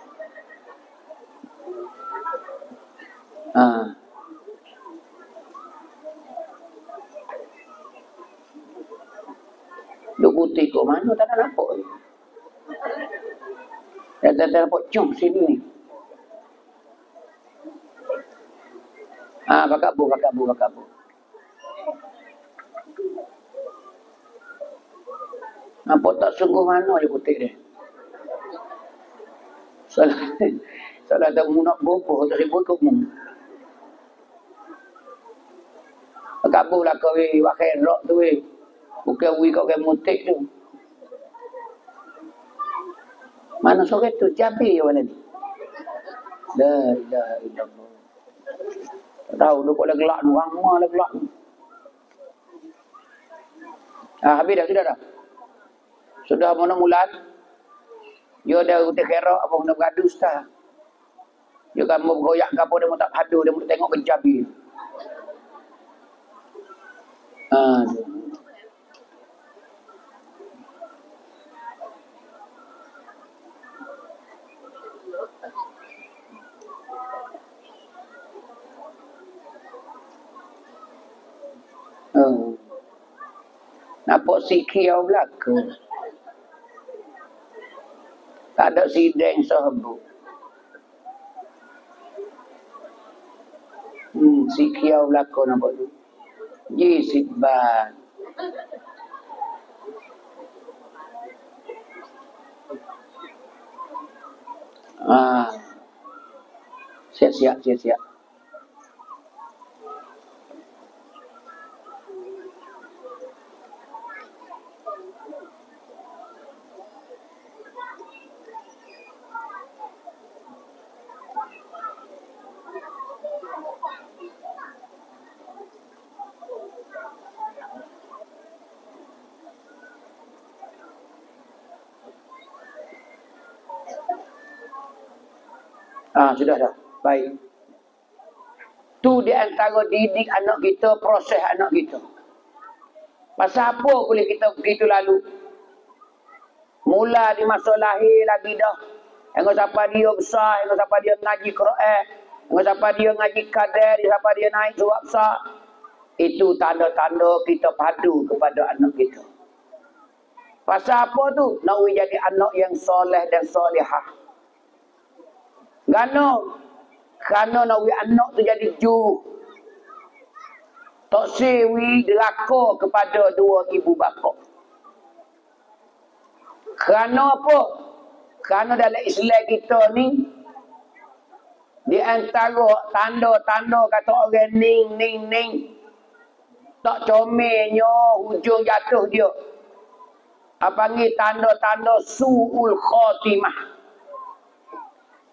Ah. Duk putih kat mana tak nak nampak. Dah tak nampak cung sini ni. Ah, pakai bu, pakai bu, pakai bu. Nampak tak sungguh mana je putih dia. Salah. Salah tak mu nak boboh tak ribut kat mu. Pakai bu lah kau weh, pakai rok tu weh. Bukan wui kau kayak mutik tu. Mana sore tu? Jambi ya mana ni? Dah, dah, dah. Tak tahu dia kok dah gelak tu. Lama dah gelak tu. Ah, habis dah, sudah dah. Sudah mana mulan. Dia dah utik kerok apa nak bergaduh dah. Dia kan mau bergoyak ke apa dia mau tak padu. Dia mau tengok ke Jambi. Ah, Hmm. Nampak si kiau belakang. Tak ada sidang sahabat. Hmm, si kiau belakang nampak tu. Jisibban. Ah. Siap-siap, siap-siap. Ah, sudah dah. Baik. Tu di antara didik anak kita, proses anak kita. Pasal apa boleh kita begitu lalu? Mula di masa lahir lagi dah. Yang siapa dia besar, yang siapa dia ngaji Quran, yang siapa dia ngaji qadar, yang siapa dia naik surat besar. Itu tanda-tanda kita padu kepada anak kita. Pasal apa tu? Nak jadi anak yang soleh dan solehah. Gano, kerana nak wi anak tu jadi juru. Tak sewi deraka kepada dua ibu bapa. Kerana apa? Kerana dalam Islam kita ni, di antara tanda-tanda kata orang ning, ning, ning, tak comelnya hujung jatuh dia. Apa panggil tanda-tanda su'ul khatimah.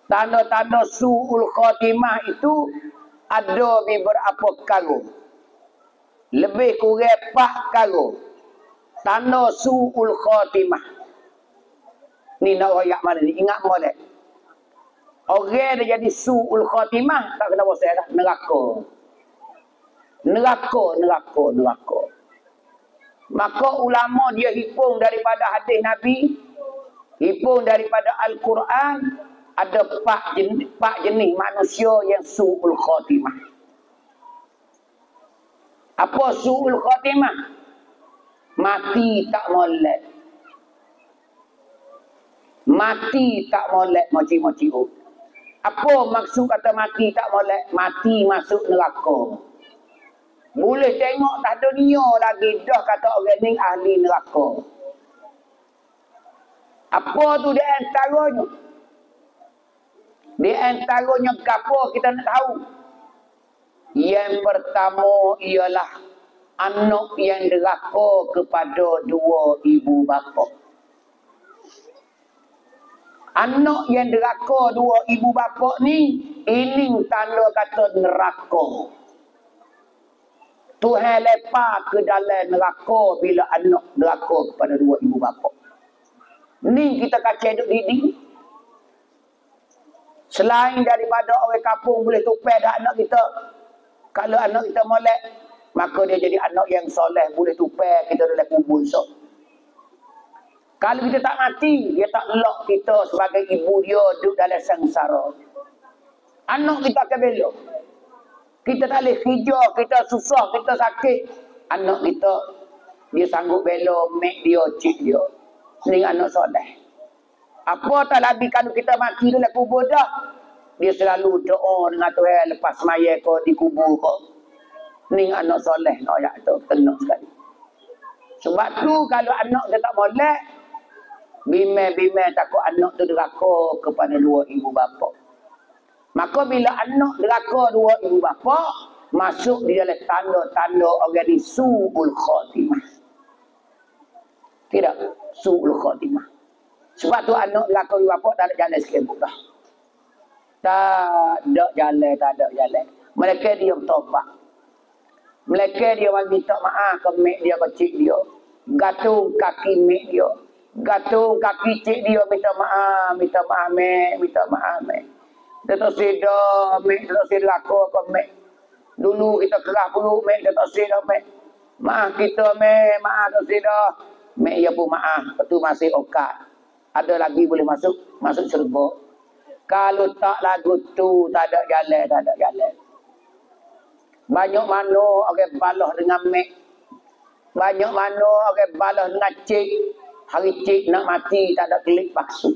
Tanda-tanda su'ul khatimah itu ada beberapa perkara. Lebih kurang empat perkara. Tanda su'ul khatimah. Ni nak royak mana ni? Ingat molek. Orang dia jadi su'ul khatimah, tak kena bosan dah. Neraka. Neraka, neraka, neraka. Maka ulama dia hipung daripada hadis Nabi, hipung daripada Al-Quran, ada empat jenis, empat jenis manusia yang su'ul khatimah. Apa su'ul khatimah? Mati tak molek. Mati tak molek moci-moci. Apa maksud kata mati tak molek? Mati masuk neraka. Boleh tengok tak ada dunia lagi dah kata orang ni ahli neraka. Apa tu di antaranya? Di antaranya apa kita nak tahu? Yang pertama ialah anak yang deraka kepada dua ibu bapa. Anak yang deraka dua ibu bapa ni, ini tanda kata neraka. Tuhan lepas ke dalam neraka bila anak deraka kepada dua ibu bapa. Ni kita kacau duduk didik. Selain daripada orang kampung boleh tupai dah anak kita. Kalau anak kita molek, maka dia jadi anak yang soleh, boleh tupai kita dalam kubur esok. Kalau kita tak mati, dia tak lock kita sebagai ibu dia duduk dalam sengsara. Anak kita akan belok. Kita tak boleh kerja, kita susah, kita sakit. Anak kita, dia sanggup bela mek dia, cik dia. Ini anak soleh. Apa tak lebih kalau kita mati dalam kubur dah, dia selalu doa dengan Tuhan lepas maya kau di kubur kau. Ini anak soleh. Ayat tu, tenang sekali. Sebab tu kalau anak dia tak molek, bimai-bimai takut anak tu deraka kepada dua ibu bapa. Maka bila anak deraka dua ibu bapa, masuk di dalam tanda-tanda orang ni su'ul khatimah. Tidak, su'ul khatimah. Sebab tu anak deraka ibu bapa tak ada jalan sikit dah. Tak ada jalan, tak ada jalan. Mereka dia bertobat. Mereka dia minta maaf ke mek dia, ke cik dia. Gantung kaki mek dia. Gantung kaki cik dia, minta maaf, minta maaf mek, minta maaf mek. Dia tak sedar, mek, dia tak sedar aku ke mek. Dulu kita kerah peluk mek, dia tak sedar mek. Maaf kita mek, maaf tak sedar. Mek dia pun maaf, itu masih okat. Ada lagi boleh masuk, masuk syurga. Kalau tak lagu tu, tak ada jalan, tak ada jalan. Banyak mana orang balah dengan mek. Banyak mana orang balah dengan cik. Hari cik nak mati, tak ada kelik paksu.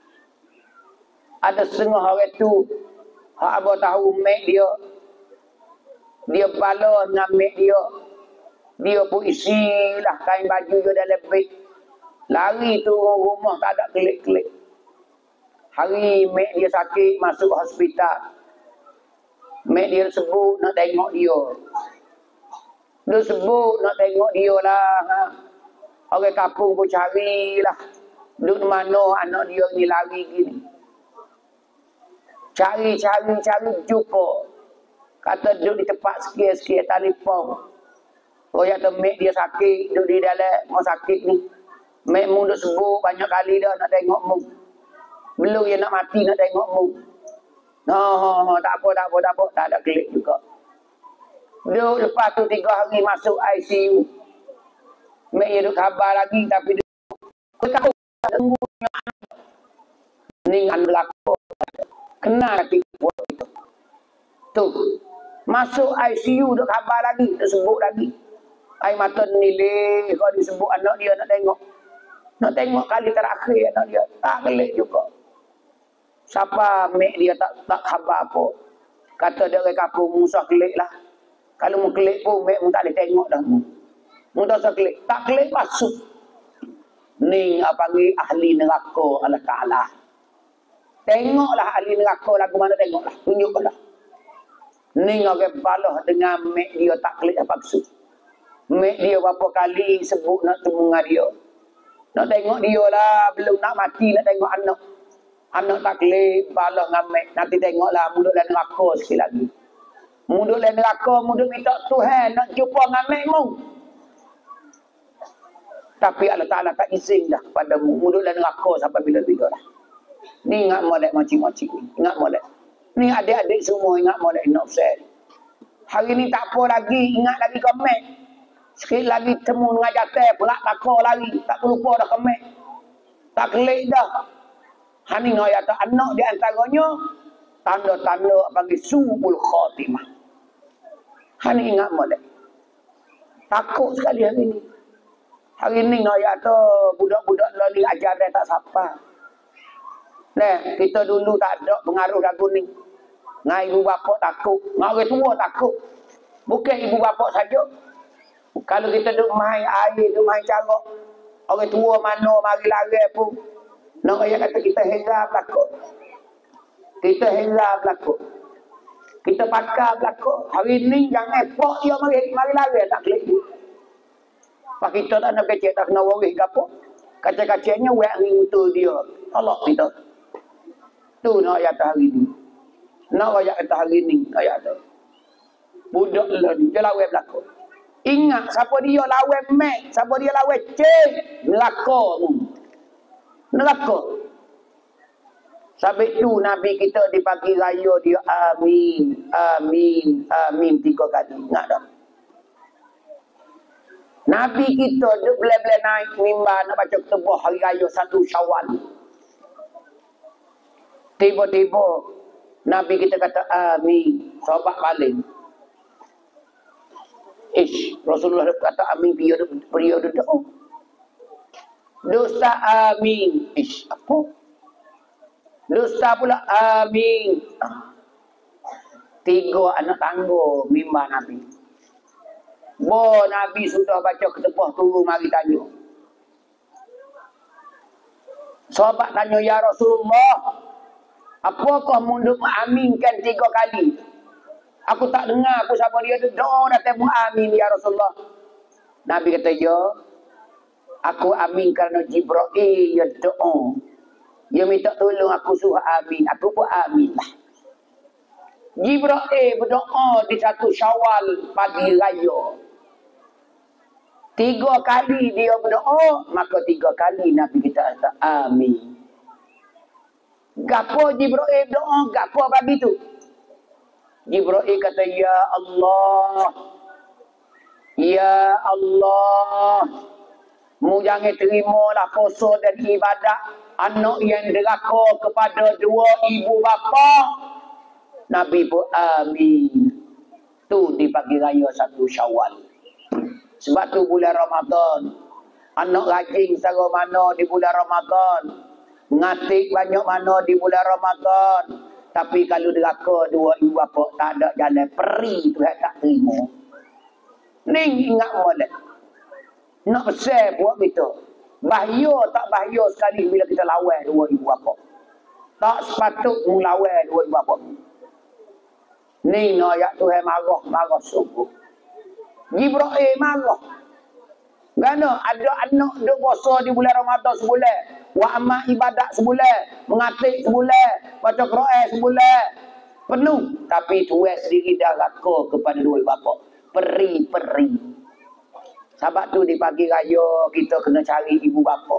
Ada setengah orang tu, hak abang tahu mek dia. Dia balah dengan mek dia. Dia pun isilah kain baju dia dalam beg. Lari turun rumah, tak ada kelik-kelik. Hari mek dia sakit, masuk hospital. Mek dia sebut nak tengok dia. Dia sebut nak tengok dia lah. Ha. Orang kampung pun carilah. Duduk mana anak dia ni lari gini. Cari, cari, cari, jumpa. Kata duduk di tempat sekian-sekian telefon. Oh ya tu mek dia sakit, duduk di dalam mau sakit ni. Mek mu duduk sebut banyak kali dah nak tengok mu. Belum dia nak mati nak tengok mu. No, tak apa, tak apa, tak apa. Tak ada klik juga. Duduk lepas tu tiga hari masuk I C U. Mek dia duduk khabar lagi tapi dia tahu tunggunya anak. Ni anak berlaku. Kena hati buat itu. Tu. Masuk I C U duduk khabar lagi. Dia sebut lagi. Air mata nilai. Kalau disebut anak dia nak tengok. Nak tengok kali terakhir anak dia. Tak kelik juga. Siapa mek dia tak tak khabar apa. Kata dia orang kampung Musa kelik lah. Kalau mu kelik pun mek mu tak boleh tengok dah mu. Mu tak usah kelik. Tak kelik masuk. Ni apa panggil ahli neraka Allah Ta'ala. Tengoklah ahli neraka lagu mana tengoklah. Tunjuklah. Ni orang balah dengan mek dia tak kelik apa maksud. Mek dia berapa kali sebut nak temu dengan dia. Nak tengok dia lah. Belum nak mati nak tengok anak. Anak taklid, balah ngamek. Nanti tengoklah muduk dalam neraka sikit lagi. Muduk dalam neraka, muduk minta Tuhan nak jumpa ngamek mu. Tapi Allah Ta'ala tak izin dah pada mu. Muduk dalam neraka sampai bila-bila dah. Ni ingat molek macam-macam ni. Ingat molek. Ni adik-adik semua ingat molek nak set. Hari ni tak apa lagi, ingat lagi komen. Sikit lagi temu dengan jatuh, pelak takar lagi. Tak lupa dah komen. Tak kelik dah. Hani ngaya tak anak di antaranya tanda-tanda panggil su'ul khatimah. Hani ingat molek. Takut sekali hari ni. Hari ni ngaya tu budak-budak lali ajar dia tak sapa. Nah, kita dulu tak ada pengaruh lagu ni. Ngai ibu bapa takut, ngai orang tua takut. Bukan ibu bapa saja. Kalau kita duk main air, duk main carok, orang tua mana mari lari pun nak ayat kata kita heran belakang. Kita heran belakang. Kita pakar belakang. Hari ni jangan epok dia mari mari lari tak klik. Pak kita tak nak kecek tak kena waris ke apa. Kacak-kacaknya wek ring untuk dia. Tolak kita. Tu nak ayat hari ni. Nak ayat kata hari ni ayat tu. Budak lah ni dia lawan belakang. Ingat siapa dia lawan mek, siapa dia lawan cek, neraka mu. Neraka. Sampai tu Nabi kita di pagi raya dia amin, amin, amin tiga kali. Ingat tak? Nabi kita duk boleh-boleh naik mimbar nak baca khutbah hari raya satu Syawal. Tiba-tiba Nabi kita kata amin, sahabat paling. Ish, Rasulullah kata amin periode periode doa. Dusta amin. Ish, apa? Dusta pula amin. Tiga anak tangga mimbar Nabi. Bo Nabi sudah baca khutbah turun mari tanya. Sahabat tanya ya Rasulullah, apakah munduk mengaminkan tiga kali? Aku tak dengar aku siapa dia tu doa datang amin ya Rasulullah. Nabi kata ya. Aku amin kerana Jibril ya doa. Dia minta tolong aku suruh amin. Aku pun amin lah. Jibril berdoa di satu Syawal pagi raya. Tiga kali dia berdoa, maka tiga kali Nabi kita kata amin. Gapo Jibril berdoa, gapo pagi tu? Jibril kata, ya Allah, ya Allah, mu jangan terimalah puasa dan ibadat anak yang deraka kepada dua ibu bapa. Nabi pun amin. Tu di pagi raya satu Syawal. Sebab tu bulan Ramadan. Anak rajin sara mana di bulan Ramadan. Ngatik banyak mana di bulan Ramadan. Tapi kalau deraka dua ibu bapa tak ada jalan peri tu tak terima. Ni ingat molek. Nak besar buat kita. Bahaya tak bahaya sekali bila kita lawan dua ibu bapa. Tak sepatut melawan dua ibu bapa. Ni nak ayat Tuhan marah, marah sungguh. Jibril marah. Kerana ada anak duk puasa di bulan Ramadan sebulan. Wa amal ibadat sebulan. Mengatik sebulan. Baca Quran sebulan. Penuh. Tapi tuan sendiri dah raka kepada dua bapa. Peri-peri. Sebab tu di pagi raya kita kena cari ibu bapa.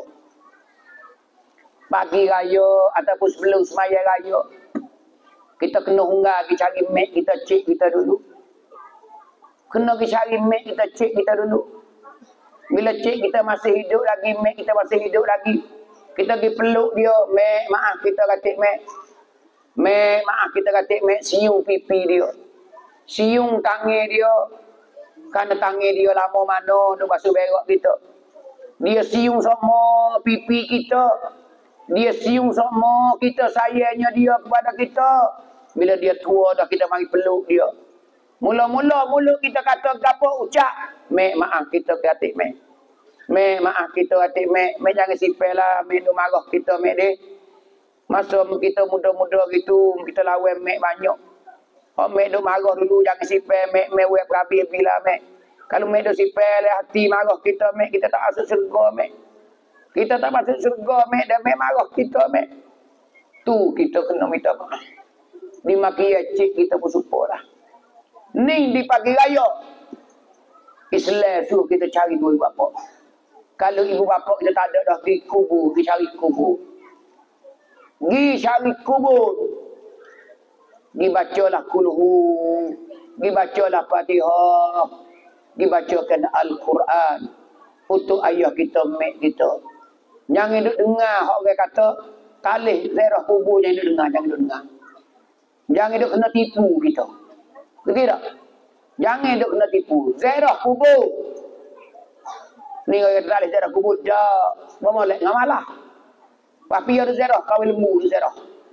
Pagi raya ataupun sebelum semaya raya. Kita kena hungar pergi cari mek kita cik kita dulu. Kena pergi cari mek kita cik kita dulu. Bila cik kita masih hidup lagi, mek kita masih hidup lagi. Kita pergi peluk dia, mek maaf kita katik mek. Mek maaf kita katik mek, siung pipi dia. Siung tangan dia. Kerana tangan dia lama mana, dia basuh berak kita. Dia siung semua pipi kita. Dia siung semua kita sayangnya dia kepada kita. Bila dia tua dah kita mari peluk dia. Mula-mula mulut kita kata gapo ucap. Mek maaf kita katik mek. Mek maaf kita katik mek. Mek jangan sipel lah. Mek duk marah kita mek deh. Masa kita muda-muda gitu kita lawan mek banyak. Oh mek duk marah dulu jangan sipel mek mek wek berabi bila mek. Kalau mek duk sipel hati marah kita mek kita tak masuk syurga mek. Kita tak masuk syurga mek dan mek marah kita mek. Tu kita kena minta maaf. Dimaki cik kita pun support lah. Ni di pagi raya. Islam suruh kita cari dua ibu bapa. Kalau ibu bapa kita tak ada dah, pergi kubur, pergi cari kubur. Pergi cari kubur. Pergi bacalah kulhu. Pergi bacalah Fatihah. Pergi bacakan Al-Quran. Untuk ayah kita, mek kita. Jangan duk dengar orang kata, kalih ziarah kubur yang duk dengar, jangan duk dengar. Jangan duk kena tipu kita. Betul tak? Jangan duk kena tipu. Ziarah kubur. Ni orang kata kalih ziarah kubur, dah. Memolek ngamalah. Tapi ada ziarah, kawin lembu ziarah.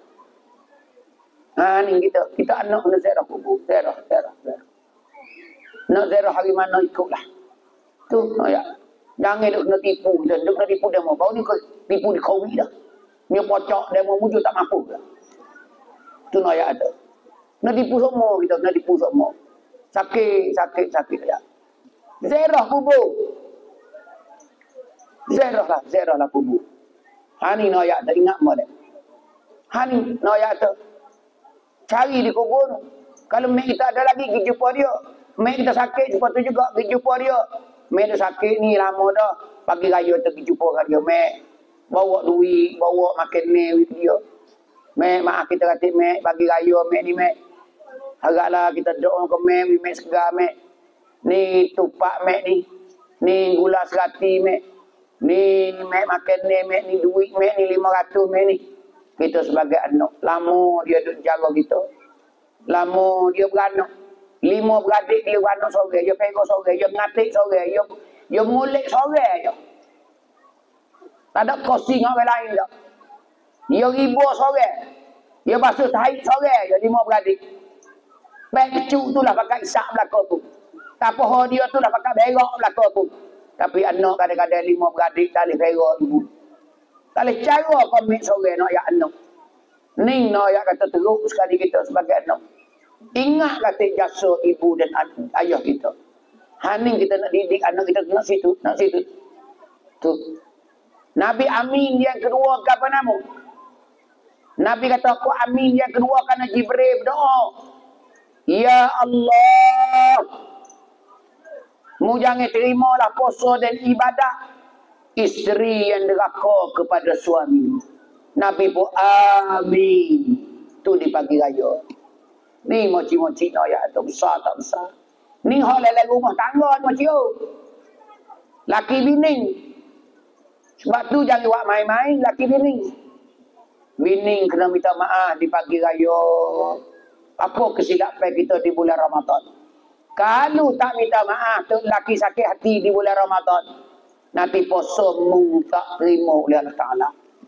Ha ni kita, kita anak kena ziarah kubur. Ziarah, ziarah, ziarah. Nak ziarah hari mana ikutlah. Tu, oh ya. Jangan duk kena tipu. Duk kena tipu demo. Baru ni tipu di Covid dah. Dia pocok demo mujur tak mampu dah. Tu nak ayat ada. Nak tipu semua kita, nak tipu semua. Sakit, sakit, sakit ya. Ziarah kubur. Ziarah lah, ziarah lah kubur. Ha ni nak ayat ada, ingat molek. Ha ni nak ayat ada. Cari di kubur. Kalau mek kita ada lagi, pergi jumpa dia. Mek kita sakit, lepas tu juga pergi jumpa dia. Mek dia sakit ni lama dah. Pagi raya tu pergi jumpa kat dia. Mek bawa duit, bawa makan ni with dia. Mek maaf kita kata mek pagi raya mek ni mek. Haraplah kita doa ke mek, mek segar mek. Ni tupak mek ni. Ni gula serati mek. Ni mek makan ni mek ni duit mek ni lima ratus mek ni. Kita sebagai anak. Lama dia duduk jaga kita. Lama dia beranak. Lima beradik dia beranak sore. Dia pegang sore. Dia ngatik sore. Dia, dia molek sore je. Tak ada kosi dengan orang lain tak. Dia ribu sore. Dia basuh tahi sore je. Lima beradik. Baik kecuk tu lah pakai isak belakang tu. Tak apa dia tu lah pakai berak belakang tu. Tapi anak kadang-kadang lima beradik tak boleh berak ibu. Tak boleh cara komik sore nak ayat anak. Ni nak ayat kata teruk sekali kita sebagai anak. Ingat kata jasa ibu dan ayah kita. Haning kita nak didik anak kita nak situ, nak situ. Tu. Nabi Amin yang kedua apa nama? Nabi kata aku Amin yang kedua kerana Jibril berdoa. Ya Allah. Mu jangan terimalah puasa dan ibadah isteri yang deraka kepada suami. Nabi pun amin. Tu di pagi raya. Ni moci-moci no ya tu besar tak besar. Ni hak lelai rumah tangga moci oh. Laki bini. Sebab tu jangan buat main-main laki bini. Bini kena minta maaf di pagi raya. Apa kesilapan kita di bulan Ramadan? Kalau tak minta maaf tu laki sakit hati di bulan Ramadan. Nanti puasa mung tak terima oleh Allah Ta'ala.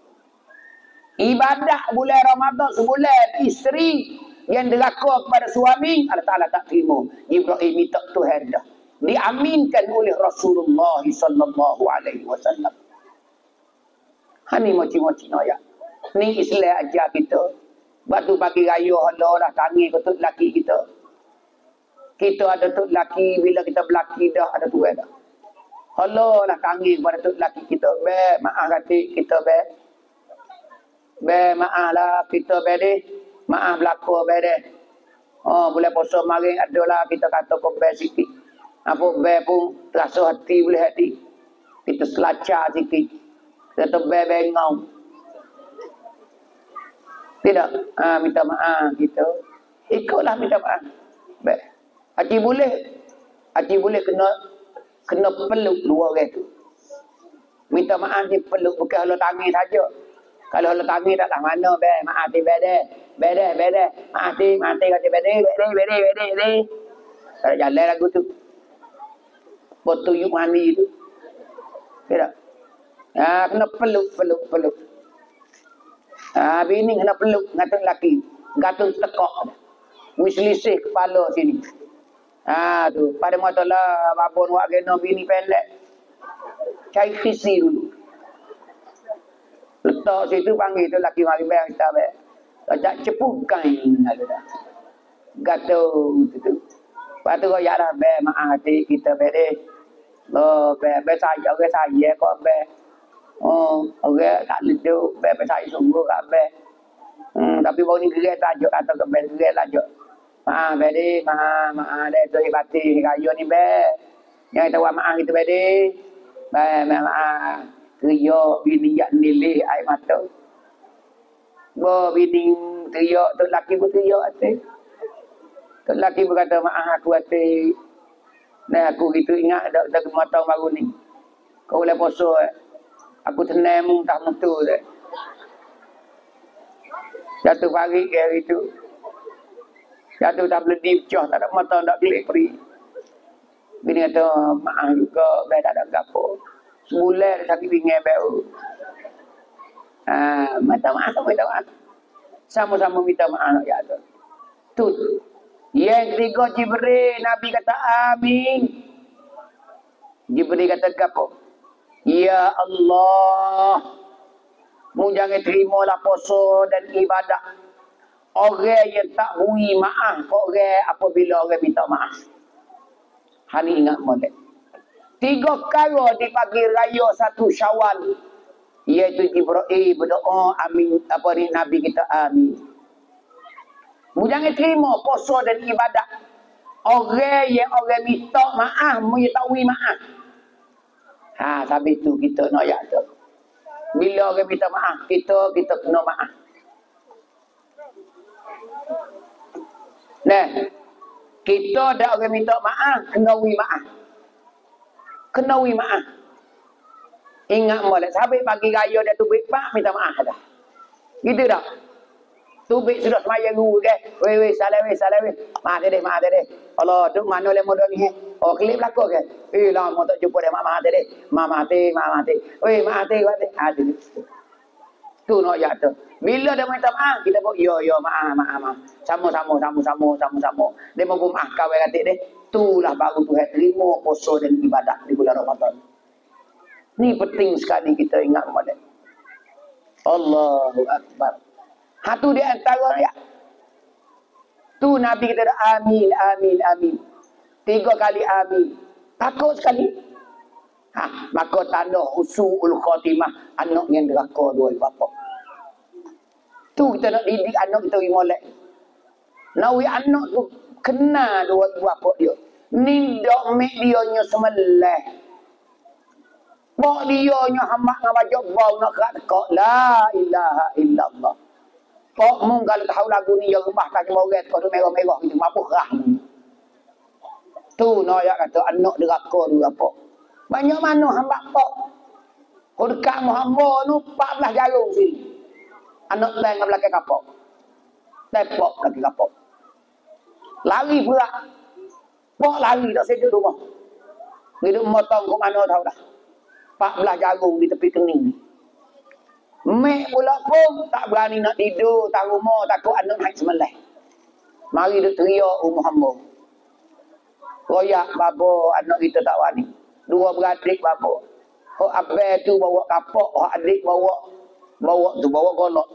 Ibadah bulan Ramadan sebulan isteri yang deraka kepada suami Allah Ta'ala tak terima. Ibrahim minta Tuhan dah. Diaminkan oleh Rasulullah sallallahu alaihi wasallam. Hani moci-moci noya. Ni Islam ajar kita. Batu pagi raya hala lah tangi betul laki kita. Kita ada tu laki bila kita berlaki dah ada tu dah. Hala lah tangi kepada tu laki kita. Be maaf kata kita be. Be maaf lah kita be deh. Maaf belaka be deh. Oh boleh puasa maring adalah kita kata kau be sikit. Apa be pun terasa hati boleh hati. Kita selacar sikit. Kita be bengau. Tidak. Ah minta maaf kita. Ikutlah minta maaf. Baik. Haji boleh. Haji boleh kena kena peluk dua orang tu. Minta maaf dia peluk bukan halau tangan saja. Kalau halau tangan tak lah mana be maaf dia be deh. Be deh be deh. Maaf dia maaf dia kata be deh be deh be deh be deh be deh. Tak jalan lagu tu. Botu yuk mani tu. Tidak. Ah kena peluk peluk peluk. Ah bini kena peluk ngatung laki. Gantung tekak. Wislisih kepala sini. Ah tu pada mata lah babon wak kena bini pendek. Cari kisi dulu. Letak situ panggil tu laki mari bayar kita bayar. Ajak cepukan ada dah. Gatul tu tu. Lepas tu kau ya dah bayar maaf hati kita bayar deh. Oh bayar bayar saya orang saya kau bayar. Oh, okay, tak ledu, be be saya sungguh kat be. Hmm, tapi baru ni gerai tajuk atau ke bel gerai tajuk. Maaf bedi, maaf, maaf deh tu ibati kayu ni be. Yang kita buat maaf kita bedi. Be, maaf. Teriak bini yak nilih air mata. Bo bini teriak tu laki pun teriak hati. Tu laki pun kata maaf aku hati. Nah aku gitu ingat dak dak mata baru ni. Kau boleh poso eh. Aku tenang muntah mutu deh. Jatuh pagi ke hari tu. Jatuh tak boleh dipecah, tak ada mata, tak kelip peri. Bini kata, maaf juga, biar tak ada gapo. Sebulan sakit pinggan baru. Ha, minta maaf, minta maaf. Sama-sama minta maaf nak jatuh. Tu. Yang ketiga Jibril, Nabi kata amin. Jibril kata gapo? Ya Allah. Mu jangan terimalah puasa dan ibadah orang yang tak beri maaf ke orang apabila orang minta maaf. Hani ingat molek. Tiga kali di pagi raya satu Syawal, iaitu Jibril berdoa amin apa ni Nabi kita amin. Mu jangan terima puasa dan ibadah orang yang orang minta maaf, mu tak beri maaf. Ha, sampai tu kita nak ayat tu. Bila orang minta maaf, kita kita kena maaf. Nah, kita ada orang minta maaf, kena wi maaf. Kena wi maaf. Ingat molek, sampai pagi raya dah tubik pak minta maaf dah. Gitu dah. Tubik sudah semayang dulu ke. Weh weh salam weh salam weh. Maaf deh, maaf deh. Allah duk mana le modal ni. Oh klip laku ke. Eh lah mau tak jumpa dia maaf deh. Maaf mati, maaf mati. Weh maaf mati, maaf mati. Aduh. Tu nak ya tu. Bila dia minta maaf, kita pun yo yo maaf maaf maaf. Sama-sama sama-sama sama-sama. Dia mau maaf kau kata deh. Itulah baru Tuhan terima puasa dan ibadah di bulan Ramadan. Ni penting sekali kita ingat molek. Allahu akbar. Hatu di antara ya. Tu Nabi kita dah amin, amin, amin. Tiga kali amin. Takut sekali. Ha, maka tanda usul khatimah anak yang deraka dua bapa. Tu kita nak didik anak kita molek. Nawi anak tu kena dua bapa dia. Ni dok mek dia nya semeleh. Bok dia nya hamak ngabaca bau nak kat tekak la ilaha illallah. Kok mung kalau tahu lagu ni yang rumah tak cuma orang kau tu merah-merah gitu mampu rah. Tu no ya kata anak deraka tu apa. Banyak mana hamba pok. Kau dekat Muhammad tu empat belas jarum sini. Anak lain dengan belakang kapok. Tepok lagi kapok. Lari pula. Pok lari tak sedut rumah. Hidup motong ke mana tahu dah. empat belas jarum di tepi kening ni. Mek pula pun tak berani nak tidur, tak rumah, takut anak naik semelih. Mari duk teriak rumah hamba. Royak babo anak kita tak berani. Dua beradik babo. Hok abang tu bawa kapok, hok adik bawa bawa tu bawa golok.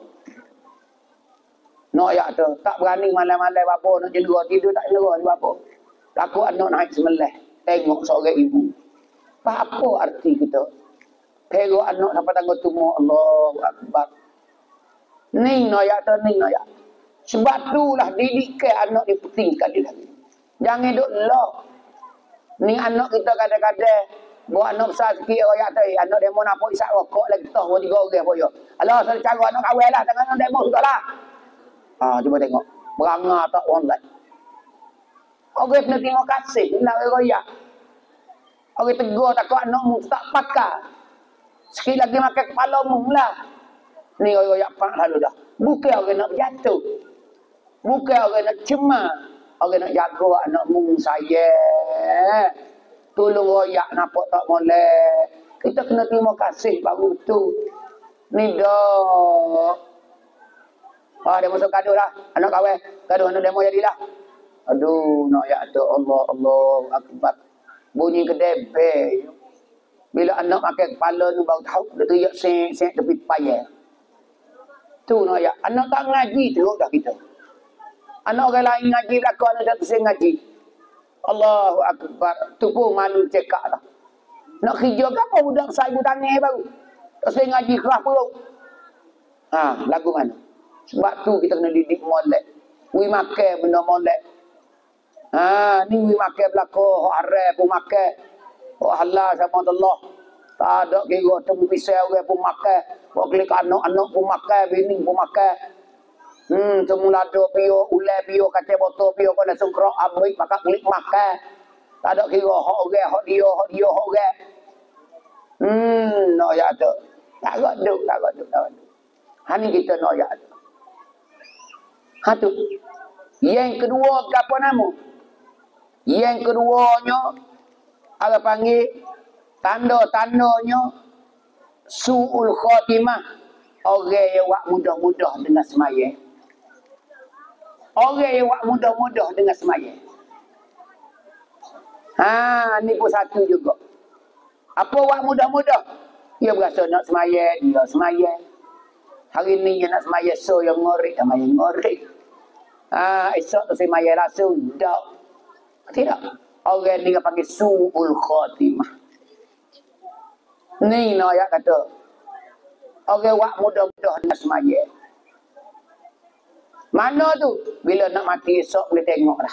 Nak ya tu, tak berani malam-malam babo nak jendera tidur tak jendera babo. Takut anak naik semelih. Tengok seorang ibu. Apa arti kita? Pero anak dapat tanggung tumu Allahu Akbar. Ni noya tu ni noya. Sebab itulah didik ke anak ni penting sekali lagi. Jangan duk lock. Ni anak kita kadang-kadang buat anak besar sikit royak tu, anak demo nampak isap rokok lagi tah dua tiga orang pun yo. Alah saya cara anak kawin lah dengan anak demo sudahlah. Ha cuba tengok. Berangah tak online. Orang kena terima kasih nak royak. Orang tegur takut anakmu tak pakar. Sikit lagi makan kepala mu lah. Ni orang-orang pak lalu dah. Bukan orang nak berjatuh. Bukan orang nak cemar. Orang nak jaga anak mu saya. Tolong royak nampak tak boleh. Kita kena terima kasih baru tu. Ni dah. Ah, dia masuk gaduh lah. Anak kawan. Gaduh anak demo jadilah. Aduh, nak ya tu Allah, Allah Akbar. Bunyi kedebe. Bila anak makan kepala tu baru tahu dia teriak seng-seng tepi payah. Tu nak ya. Anak tak ngaji teruk dah kita. Anak orang lain ngaji belakang anak tak seng ngaji. Allahu Akbar. Tu pun malu cekak dah. Nak kerja ke apa budak besar ibu tangan baru. Tak seng ngaji keras perut. Ha, lagu mana? Sebab tu kita kena didik molek. Wi makan benda molek. Ha, ni wi makan belako, hak haram pun makan. Hak halal sama Allah. Tak ada kira temu pisau orang pun makan. Hak klik anak-anak pun makan, bini pun makan. Hmm, temu lado pio, ulai pio, kaca botol pio, kena sungkrok ambil maka klik makan. Tak ada kira hak orang, hak dia, hak dia, hak orang. Hmm, no ya tu. Tak ada duk, tak ada duk, tak ada. Hani kita no ya tu. Ha tu. Yang kedua apa nama? Yang keduanya apa panggil tanda-tandanya suul khatimah. Orang yang wak mudah-mudah dengan semaya. Orang yang wak mudah-mudah dengan semaya. Ha, ni pun satu juga. Apa wak mudah-mudah? Dia berasa nak semaya, dia semaya. Hari ni dia nak semaya so yang ngorek, yang maya ngorek. Ha, esok tu semaya langsung. Tak. Tidak. Orang ni dia panggil su'ul khatimah. Ni nak ayat kata. Orang wak mudah-mudah dengan semaya. Mana tu? Bila nak mati esok boleh tengok dah.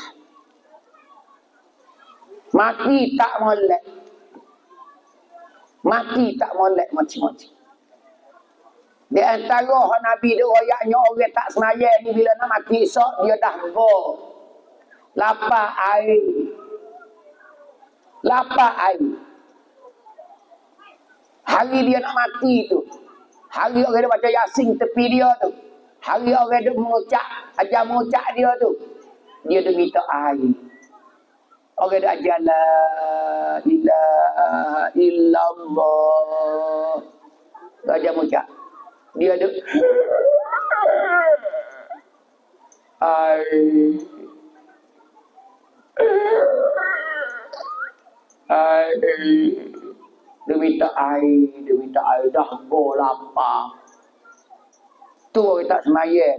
Mati tak molek. Mati tak molek macam-macam. Di antara hak Nabi dia royaknya orang tak semaya ni bila nak mati esok dia dah go. Lapar air. Lapar air. Hari dia nak mati tu. Hari orang dia baca Yasin tepi dia tu. Hari orang dia mengucap, ajar mengucap dia tu. Dia dia minta air. Orang dia ajar la ilaha illallah. Dia ajar mengucap. Dia ada air. Air. Dia minta air. Dia minta air. Dah go lapar. Tu orang tak semaya.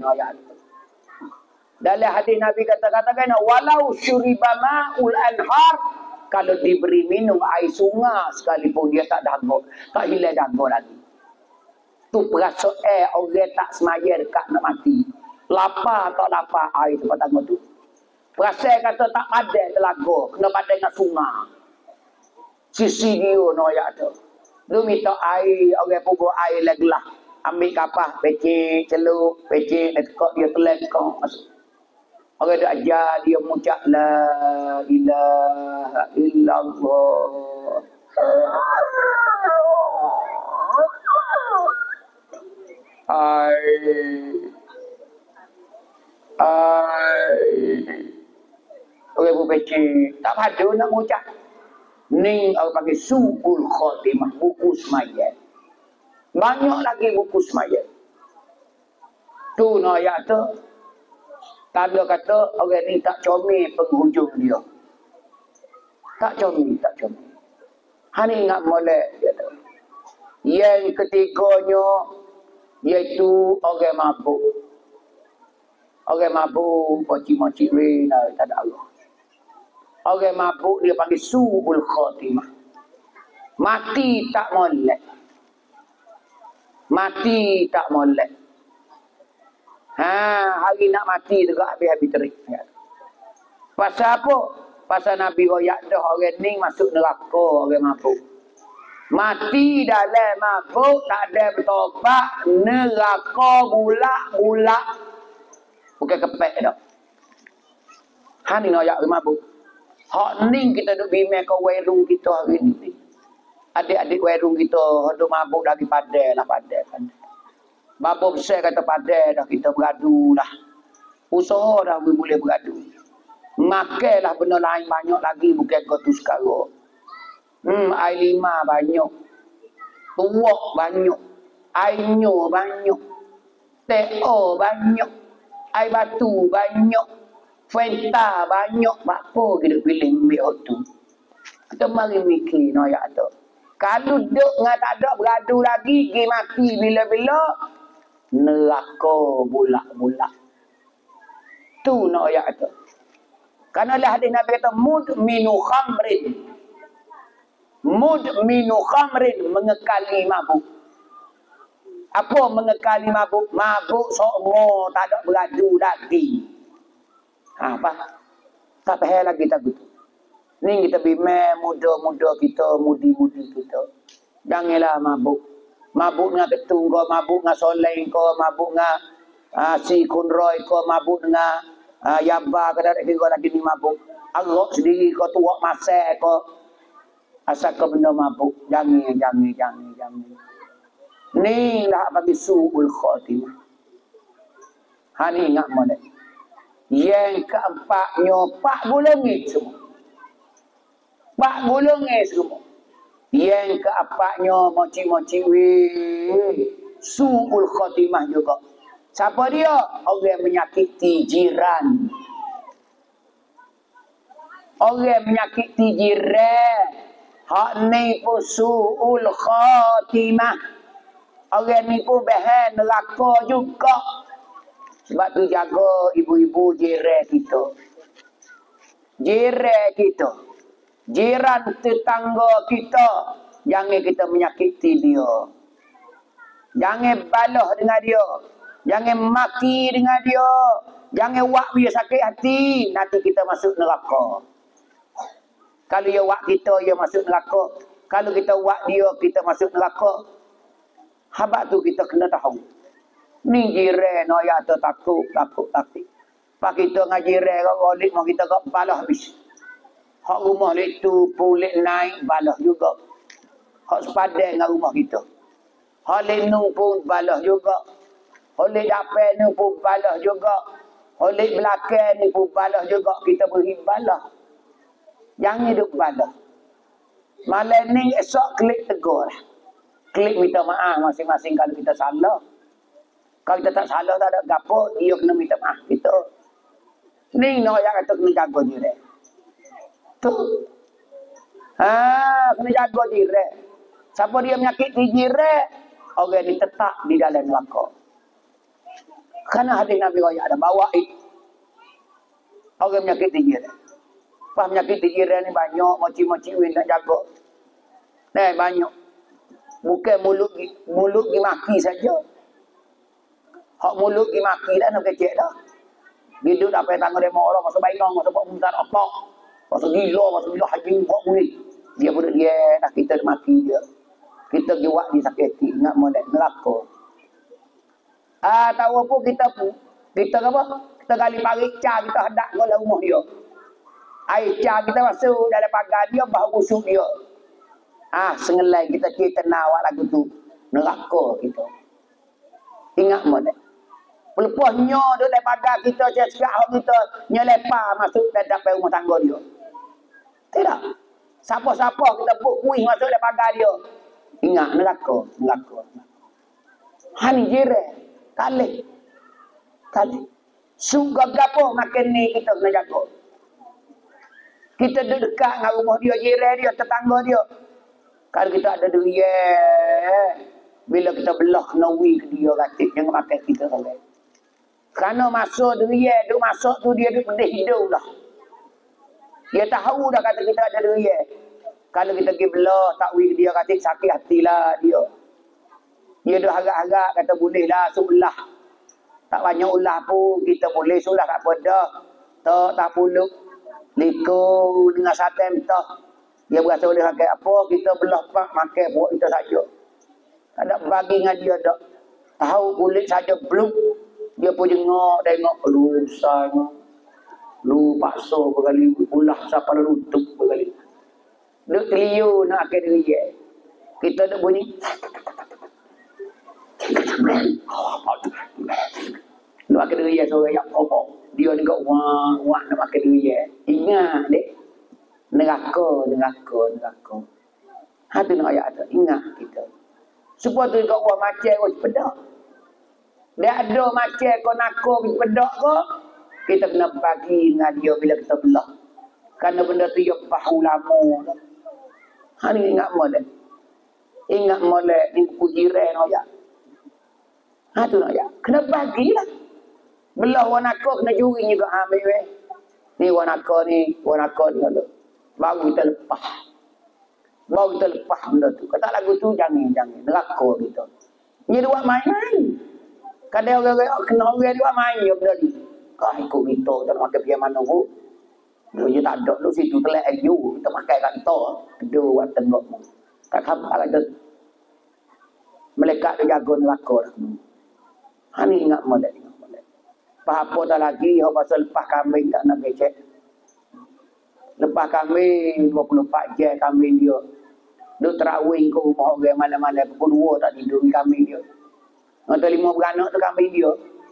Dalam hadis Nabi kata-katakan, walau syuriba ma'ul anhar, kalau diberi minum air sungai sekalipun dia tak dago. Tak hilang dago lagi. Tu perasa air orang tak semaya dekat nak mati. Lapar tak lapar air tempat dago tu. Perasa kata tak padan telaga. Kena padan dengan sungai. Sisi dia no ya tu. Lu minta air, orang pukul air lagi lah. Ambil kapah, pecik, celup, pecik, lekok dia telekok masuk. Orang dia ajar dia mengucap la ilaha illallah. Air. Air. Orang pun pecik. Tak padu nak mengucap. Ni orang panggil su'ul khatimah. Buku semayat. Banyak lagi buku semayat. Tu no ayat tu. Tanda kata orang ni tak comel penghujung dia. Tak comel, tak comel. Hani ingat molek dia tu. Yang ketiganya iaitu orang mabuk. Orang mabuk, pocik-pocik weh, tak ada Allah. Orang mabuk dia panggil su'ul khatimah. Mati tak molek. Mati tak molek. Ha, hari nak mati juga habis-habis terik. Ya. Pasal apa? Pasal Nabi royak dah orang ni masuk neraka orang mabuk. Mati dalam mabuk tak ada bertobat, neraka bulak-bulak. Bukan kepek dah. Ha ni royak orang mabuk. Hak ni kita duk bimbing ke warung kita hari ni. Adik-adik warung kita duk mabuk lagi padai lah padai kan. Bapa besar kata padai dah kita beradu dah. Usaha dah boleh beradu. Makanlah benda lain banyak lagi bukan kau tu sekarang. Hmm, air lima banyak. Tuak banyak. Air nyo banyak. Teh o banyak. Air batu banyak. Fanta banyak, apa kita pilih ambil tu. Kita mari mikir no ayat tu. Kalau duk dengan tak ada beradu lagi, pergi mati bila-bila, neraka bulak-bulak. Tu no ayat tu. Kerana lah hadis Nabi kata, mudminu khamrin. Mudminu khamrin, mengekali mabuk. Apa mengekali mabuk? Mabuk sokmo, tak ada beradu lagi. Ha, apa? Tak payah lagi tak gitu. Ni kita bimbing muda-muda kita, mudi-mudi kita. Janganlah mabuk. Mabuk dengan ketung ko, mabuk dengan soleng ko, mabuk dengan uh, si kunroy ko, mabuk dengan uh, yaba ko, tak kira lagi ni mabuk. Agak sendiri ko, tuak masa ko. Asal kau benda mabuk. Jangan, jangan, jangan, jangan. Ni lah bagi su'ul khatimah. Ha ni ingat molek. Yang keempatnya, pak golongan semua. Pak golongan semua. Yang keempatnya, moci-moci weh. Su'ul khatimah juga. Siapa dia? Orang yang menyakiti jiran. Orang yang menyakiti jiran. Hak ni pun su'ul khatimah. Orang ni pun bahan neraka juga. Sebab tu jaga ibu-ibu jiran kita. Jiran kita. Jiran tetangga kita. Jangan kita menyakiti dia. Jangan balah dengan dia. Jangan maki dengan dia. Jangan buat dia sakit hati. Nanti kita masuk neraka. Kalau dia buat kita, dia masuk neraka. Kalau kita buat dia, kita masuk neraka. Habak tu kita kena tahu. Ni jiran no ya tu takut, takut, takut. Pak kita dengan jiran kau balik mau kita kau balah habis. Hak rumah lek tu pulik naik balah juga. Hak sepadan dengan rumah kita. Hak lek nu pun balah juga. Hak lek dapat nu pun balah juga. Hak lek belakang ni pun balah juga. Kita beri balah. Jangan duk balah. Malam ni esok klik tegur. Klik minta maaf masing-masing kalau kita salah. Kalau kita tak salah, tak ada gapo, dia kena minta maaf kita. Ni no yang kata kena jaga jiran. Tu. Ha, kena jaga jiran. Siapa dia menyakiti jiran, orang ni tetap di dalam neraka. Karena hadis Nabi Raya ada bawa it. Orang menyakiti jiran. Pas menyakiti jiran ni banyak, moci-moci win nak jaga. Nah, banyak. Bukan mulut mulut dimaki saja. Hak mulut dimaki dah nak kecek dah. Hidup dapat tangga demo orang masa baikong, masa buat muntar otak. Masa gila, masa gila haji buat mulut. Dia pun dia nak kita maki dia. Kita giwak di sakiti, nak molek neraka. Ah, tahu apa kita kita apa? Kita gali pagi ca kita hendak ke dalam rumah dia. Air ca kita masuk dalam pagar dia, bau busuk dia. Ah, sengelai kita kita nawak lagu tu. Neraka kita. Ingat molek. Pelepasnya duduk daripada kita cakap kita nyelepa masuk dalam rumah tangga dia. Tidak. Siapa-siapa kita buat kuih masuk daripada dia. Ingat neraka, neraka. Hani jiran, kali. Kali. Suka gapo makin ni kita kena jaga. Kita duduk dekat dengan rumah dia, jiran dia, tetangga dia. Kalau kita ada duit, bila kita belah kena wui ke dia katik, jangan pakai kita sampai. Kerana masuk duit, duk masuk tu dia duk pedih hidup lah. Dia tahu dah kata kita ada duit. Kalau kita pergi belah, tak wui ke dia katik, sakit hatilah dia. Dia duk harap-harap kata boleh lah sulah. Tak banyak ulah pun, kita boleh sulah tak apa dah. Tak, tak puluk. Liku dengan satem tak. Dia berasa boleh pakai apa, kita belah pak makan buat kita saja. Tak ada bagi dengan dia tak. Tahu kulit saja belum. Dia pun jengok, tengok. Lu sang. Lu paksa berkali. Ulah siapa lutuk berkali. Duk keliu nak akan diri. Kita duk bunyi. Lu akan diri seorang yang kopok. Dia ni kat wang-wang nak makan diri. Ingat dek. Neraka, neraka, neraka. Ha tu nak ayat tu. Ingat kita. Supaya tu kat wang macam kau cepedak. Dia ada macam kau nakal cepedak kau. Kita kena bagi dengan dia bila kita belah. Kerana benda tu dia pahu lama. Ha ni ingat molek. Ingat molek ni buku jiran ayat. Ha tu nak ayat. Kena bagilah. Belah wang nakal kena juri juga ambil weh. Ni wang nakal ni, wang nakal ni kalau. Baru kita lepas. Baru kita lepas benda tu. Kata lagu tu jangan, jangan. Neraka kita. Dia buat main-main. Kadang orang-orang kena orang dia buat main dia benda ni. Kau ikut kita tak makan pergi mana pun. Dia tak ada lu situ telek ayu kita makan kat kita. Ada buat tengok. Tak khabar ada. Melekat dia jaga neraka dah. Ha ni ingat molek ingat molek. Apa tak lagi hok pasal lepas kambing tak nak becek. Lepas kambing dua puluh empat jam kambing dia. Duk terawih ke rumah orang mana-mana pukul dua tak tidur kambing dia. Atau lima beranak tu kambing dia.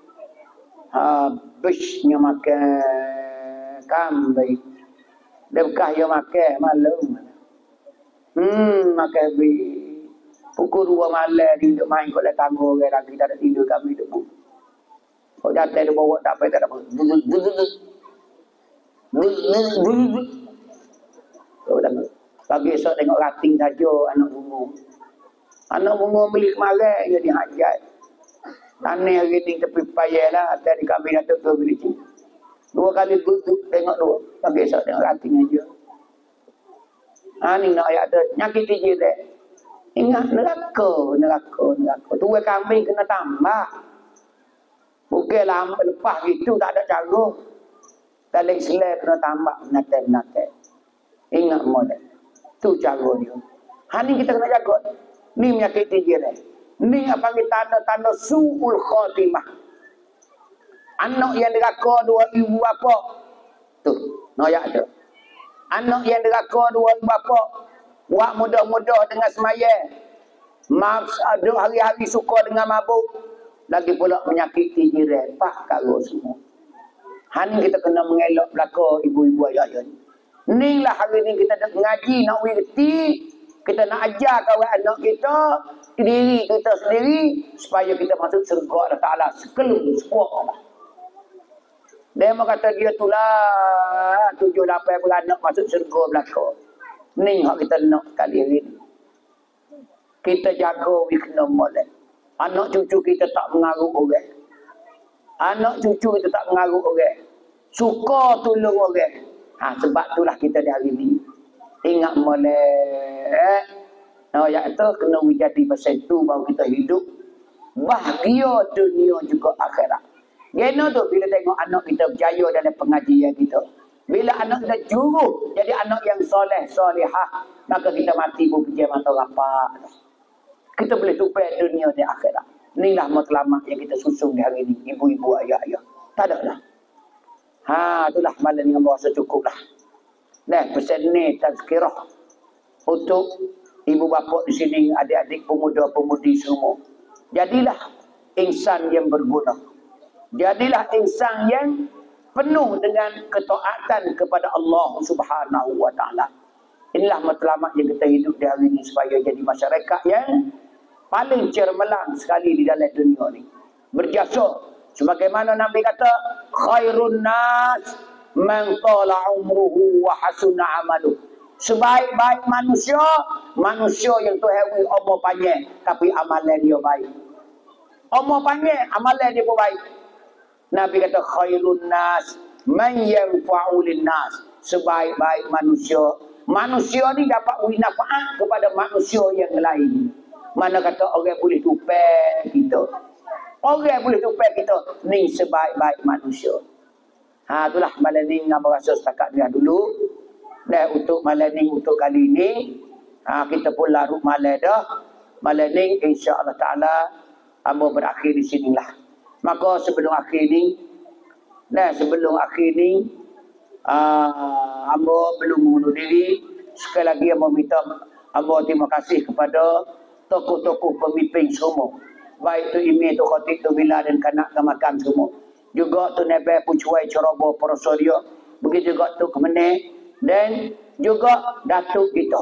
Habisnya makan kambing. Dia bekas dia makan malam. Hmm, makan habis. Pukul dua malam dia duduk main kat tangga orang lagi tak ada tidur kambing tu pun. Kau jatuh dia bawa tak apa tak apa. Pagi esok tengok rating saja anak bunga. Anak bunga beli kemarin jadi hajat. Tanah hari ni tepi payah lah. Tadi kami datuk ke beli cik. Dua kali duduk tengok dua. Pagi esok tengok rating saja. Ha ni nak ayat tu. Nyakiti je dek. Ingat neraka, neraka, neraka. Tua kambing kena tambah. Bukan lama lepas gitu tak ada cara. Dalam Islam kena tambah nate-nate. Ingat model. Tu cara dia. Ha ni kita kena jaga. Ni menyakiti dia ni. Ni apa panggil tanda-tanda su'ul khatimah. Anak yang neraka dua ibu bapa. Tu, noyak tu. Anak yang neraka dua ibu bapa. Buat mudah-mudah dengan semaya. Maaf, ada hari-hari suka dengan mabuk. Lagi pula menyakiti jiran. Pak karo semua. Ha ni kita kena mengelak belaka ibu-ibu ayah-ayah ni. Inilah hari ni kita nak ngaji, nak wirti. Kita nak ajar kawan anak kita. Diri kita sendiri. Supaya kita masuk syurga Allah Ta'ala. Sekelum, sepuak Allah. Dia mau kata dia tu lah. Tujuh lapan beranak masuk syurga belaka. Ni yang kita nak kali ini. Kita jaga we kena molek. Anak cucu kita tak mengaruh orang. Anak cucu kita tak mengaruh orang. Suka tolong orang. Ha, sebab itulah kita di hari ini. Ingat molek. Nah, yang itu kena jadi pasal itu baru kita hidup. Bahagia dunia juga akhirat. Gena tu bila tengok anak kita berjaya dalam pengajian kita. Bila anak kita juru jadi anak yang soleh, solehah. Maka kita mati pun pejam atau apa. Kita boleh tupai dunia dan akhirat. Inilah matlamat yang kita susun di hari ini. Ibu-ibu, ayah-ayah. Tak ada lah. Ha, itulah malam yang berasa cukup lah. Nah, pesan ni tazkirah. Untuk ibu bapa di sini, adik-adik pemuda-pemudi semua. Jadilah insan yang berguna. Jadilah insan yang penuh dengan ketaatan kepada Allah Subhanahu wa taala. Inilah matlamat yang kita hidup di hari ini supaya jadi masyarakat yang paling cermelang sekali di dalam dunia ini. Berjasa sebagaimana Nabi kata, khairun nas man tala umruhu wa hasuna amaluh. Sebaik-baik manusia, manusia yang Tuhan umur panjang tapi amalan dia baik. Umur panjang, amalan dia pun baik. Nabi kata khairun nas man yanfa'u linnas. Sebaik-baik manusia, manusia ni dapat beri manfaat kepada manusia yang lain. Mana kata orang boleh tupai kita. Orang boleh tupai kita. Ni sebaik-baik manusia. Ha, itulah malam ni ngam rasa setakat ni dulu. Dan untuk malam ni, untuk kali ni, ha, kita pun larut malam dah. Malam ni insya-Allah taala hamba berakhir di sinilah. Maka sebelum akhir ni, dan sebelum akhir ni, uh, hamba belum mengundur diri. Sekali lagi hamba minta, hamba terima kasih kepada tokoh-tokoh pemimpin semua. Baik tu Imam, tu Khatib, tu Bilal dan kanak kemakan semua. Juga tu Nebel Pucuai Ceroboh Porosodio. Begitu juga tu Kemenang. Dan juga Datuk kita.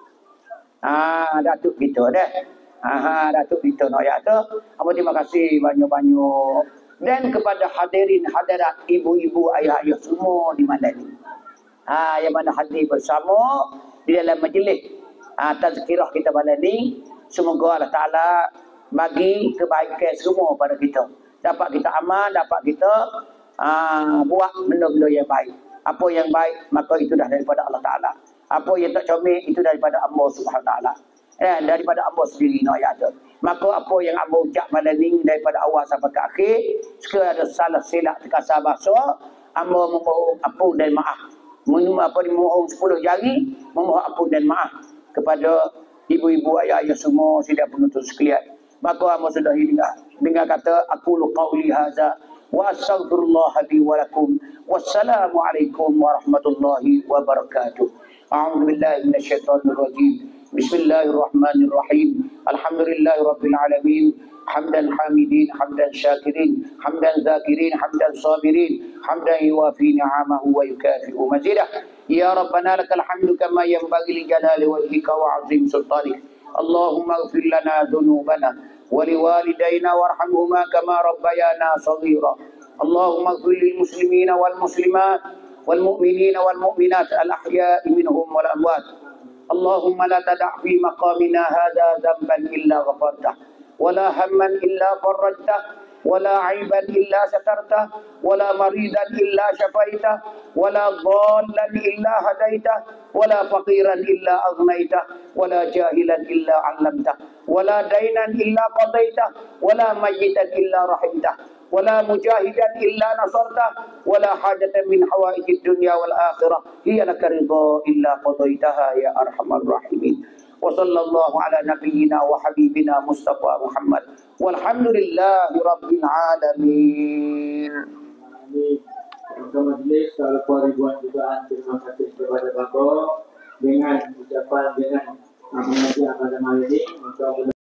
Ah, Datuk kita dah. Ah, Datuk kita nak ya tu. Hamba terima kasih banyak-banyak. Dan kepada hadirin hadirat ibu-ibu ayah-ayah semua di mana ni. Ah, yang mana hadir bersama di dalam majlis ah, tazkirah kita malam ni. Semoga Allah Ta'ala bagi kebaikan semua pada kita. Dapat kita amal, dapat kita uh, buat benda-benda yang baik. Apa yang baik, maka itu dah daripada Allah Ta'ala. Apa yang tak comel, itu daripada Allah Subhanahu Wa Ta'ala. Eh, daripada Allah sendiri. No, ya, Maka apa yang amba ucap malam ni daripada awal sampai ke akhir, sekiranya ada salah silap terkasar bahasa, amba memohon ampun dan maaf. Menyuruh apa dimohon sepuluh jari, memohon ampun dan maaf kepada ibu-ibu ayah-ayah semua sidang penuntut sekalian. Maka amba sudah dengar. Dengar kata aku lu qauli hadza wa astaghfirullah li wa lakum. Wassalamualaikum warahmatullahi wabarakatuh. A'udzu billahi minasyaitonir rajim. Bismillahirrahmanirrahim. Alhamdulillahirabbil alamin. Hamdan hamidin, hamdan syakirin, hamdan zakirin, hamdan sabirin, hamdan yuwafi ni'amahu wa yukafi'u mazidah. Ya Rabbana lakal hamdu kama yanbaghi li jalali wajhika wa 'azim sultanik. Allahumma ighfir lana dhunubana wa liwalidayna warhamhuma kama rabbayana shaghira. Allahumma ighfir lil muslimina wal muslimat wal mu'minina wal mu'minat al ahya'i minhum wal amwat. Allahumma la tada' fi maqamina hadha dhanban illa ghafartah. ولا هما إلا فرجته ولا عيبا إلا سترته ولا مريضا إلا شفيته ولا ضالا إلا هديته ولا فقيرا إلا أغنيته ولا جاهلا إلا علمته ولا دينا إلا قضيته ولا ميتا إلا رحمته ولا مجاهدا إلا نصرته ولا حاجة من حوائج الدنيا والآخرة هي لك رضا إلا قضيتها يا أرحم الراحمين. وصلى الله على نبينا وحبيبنا مصطفى محمد والحمد لله رب العالمين. Untuk majlis kalau ribuan jutaan terima kasih kepada Bapak dengan ucapan dengan mengaji pada malam ini.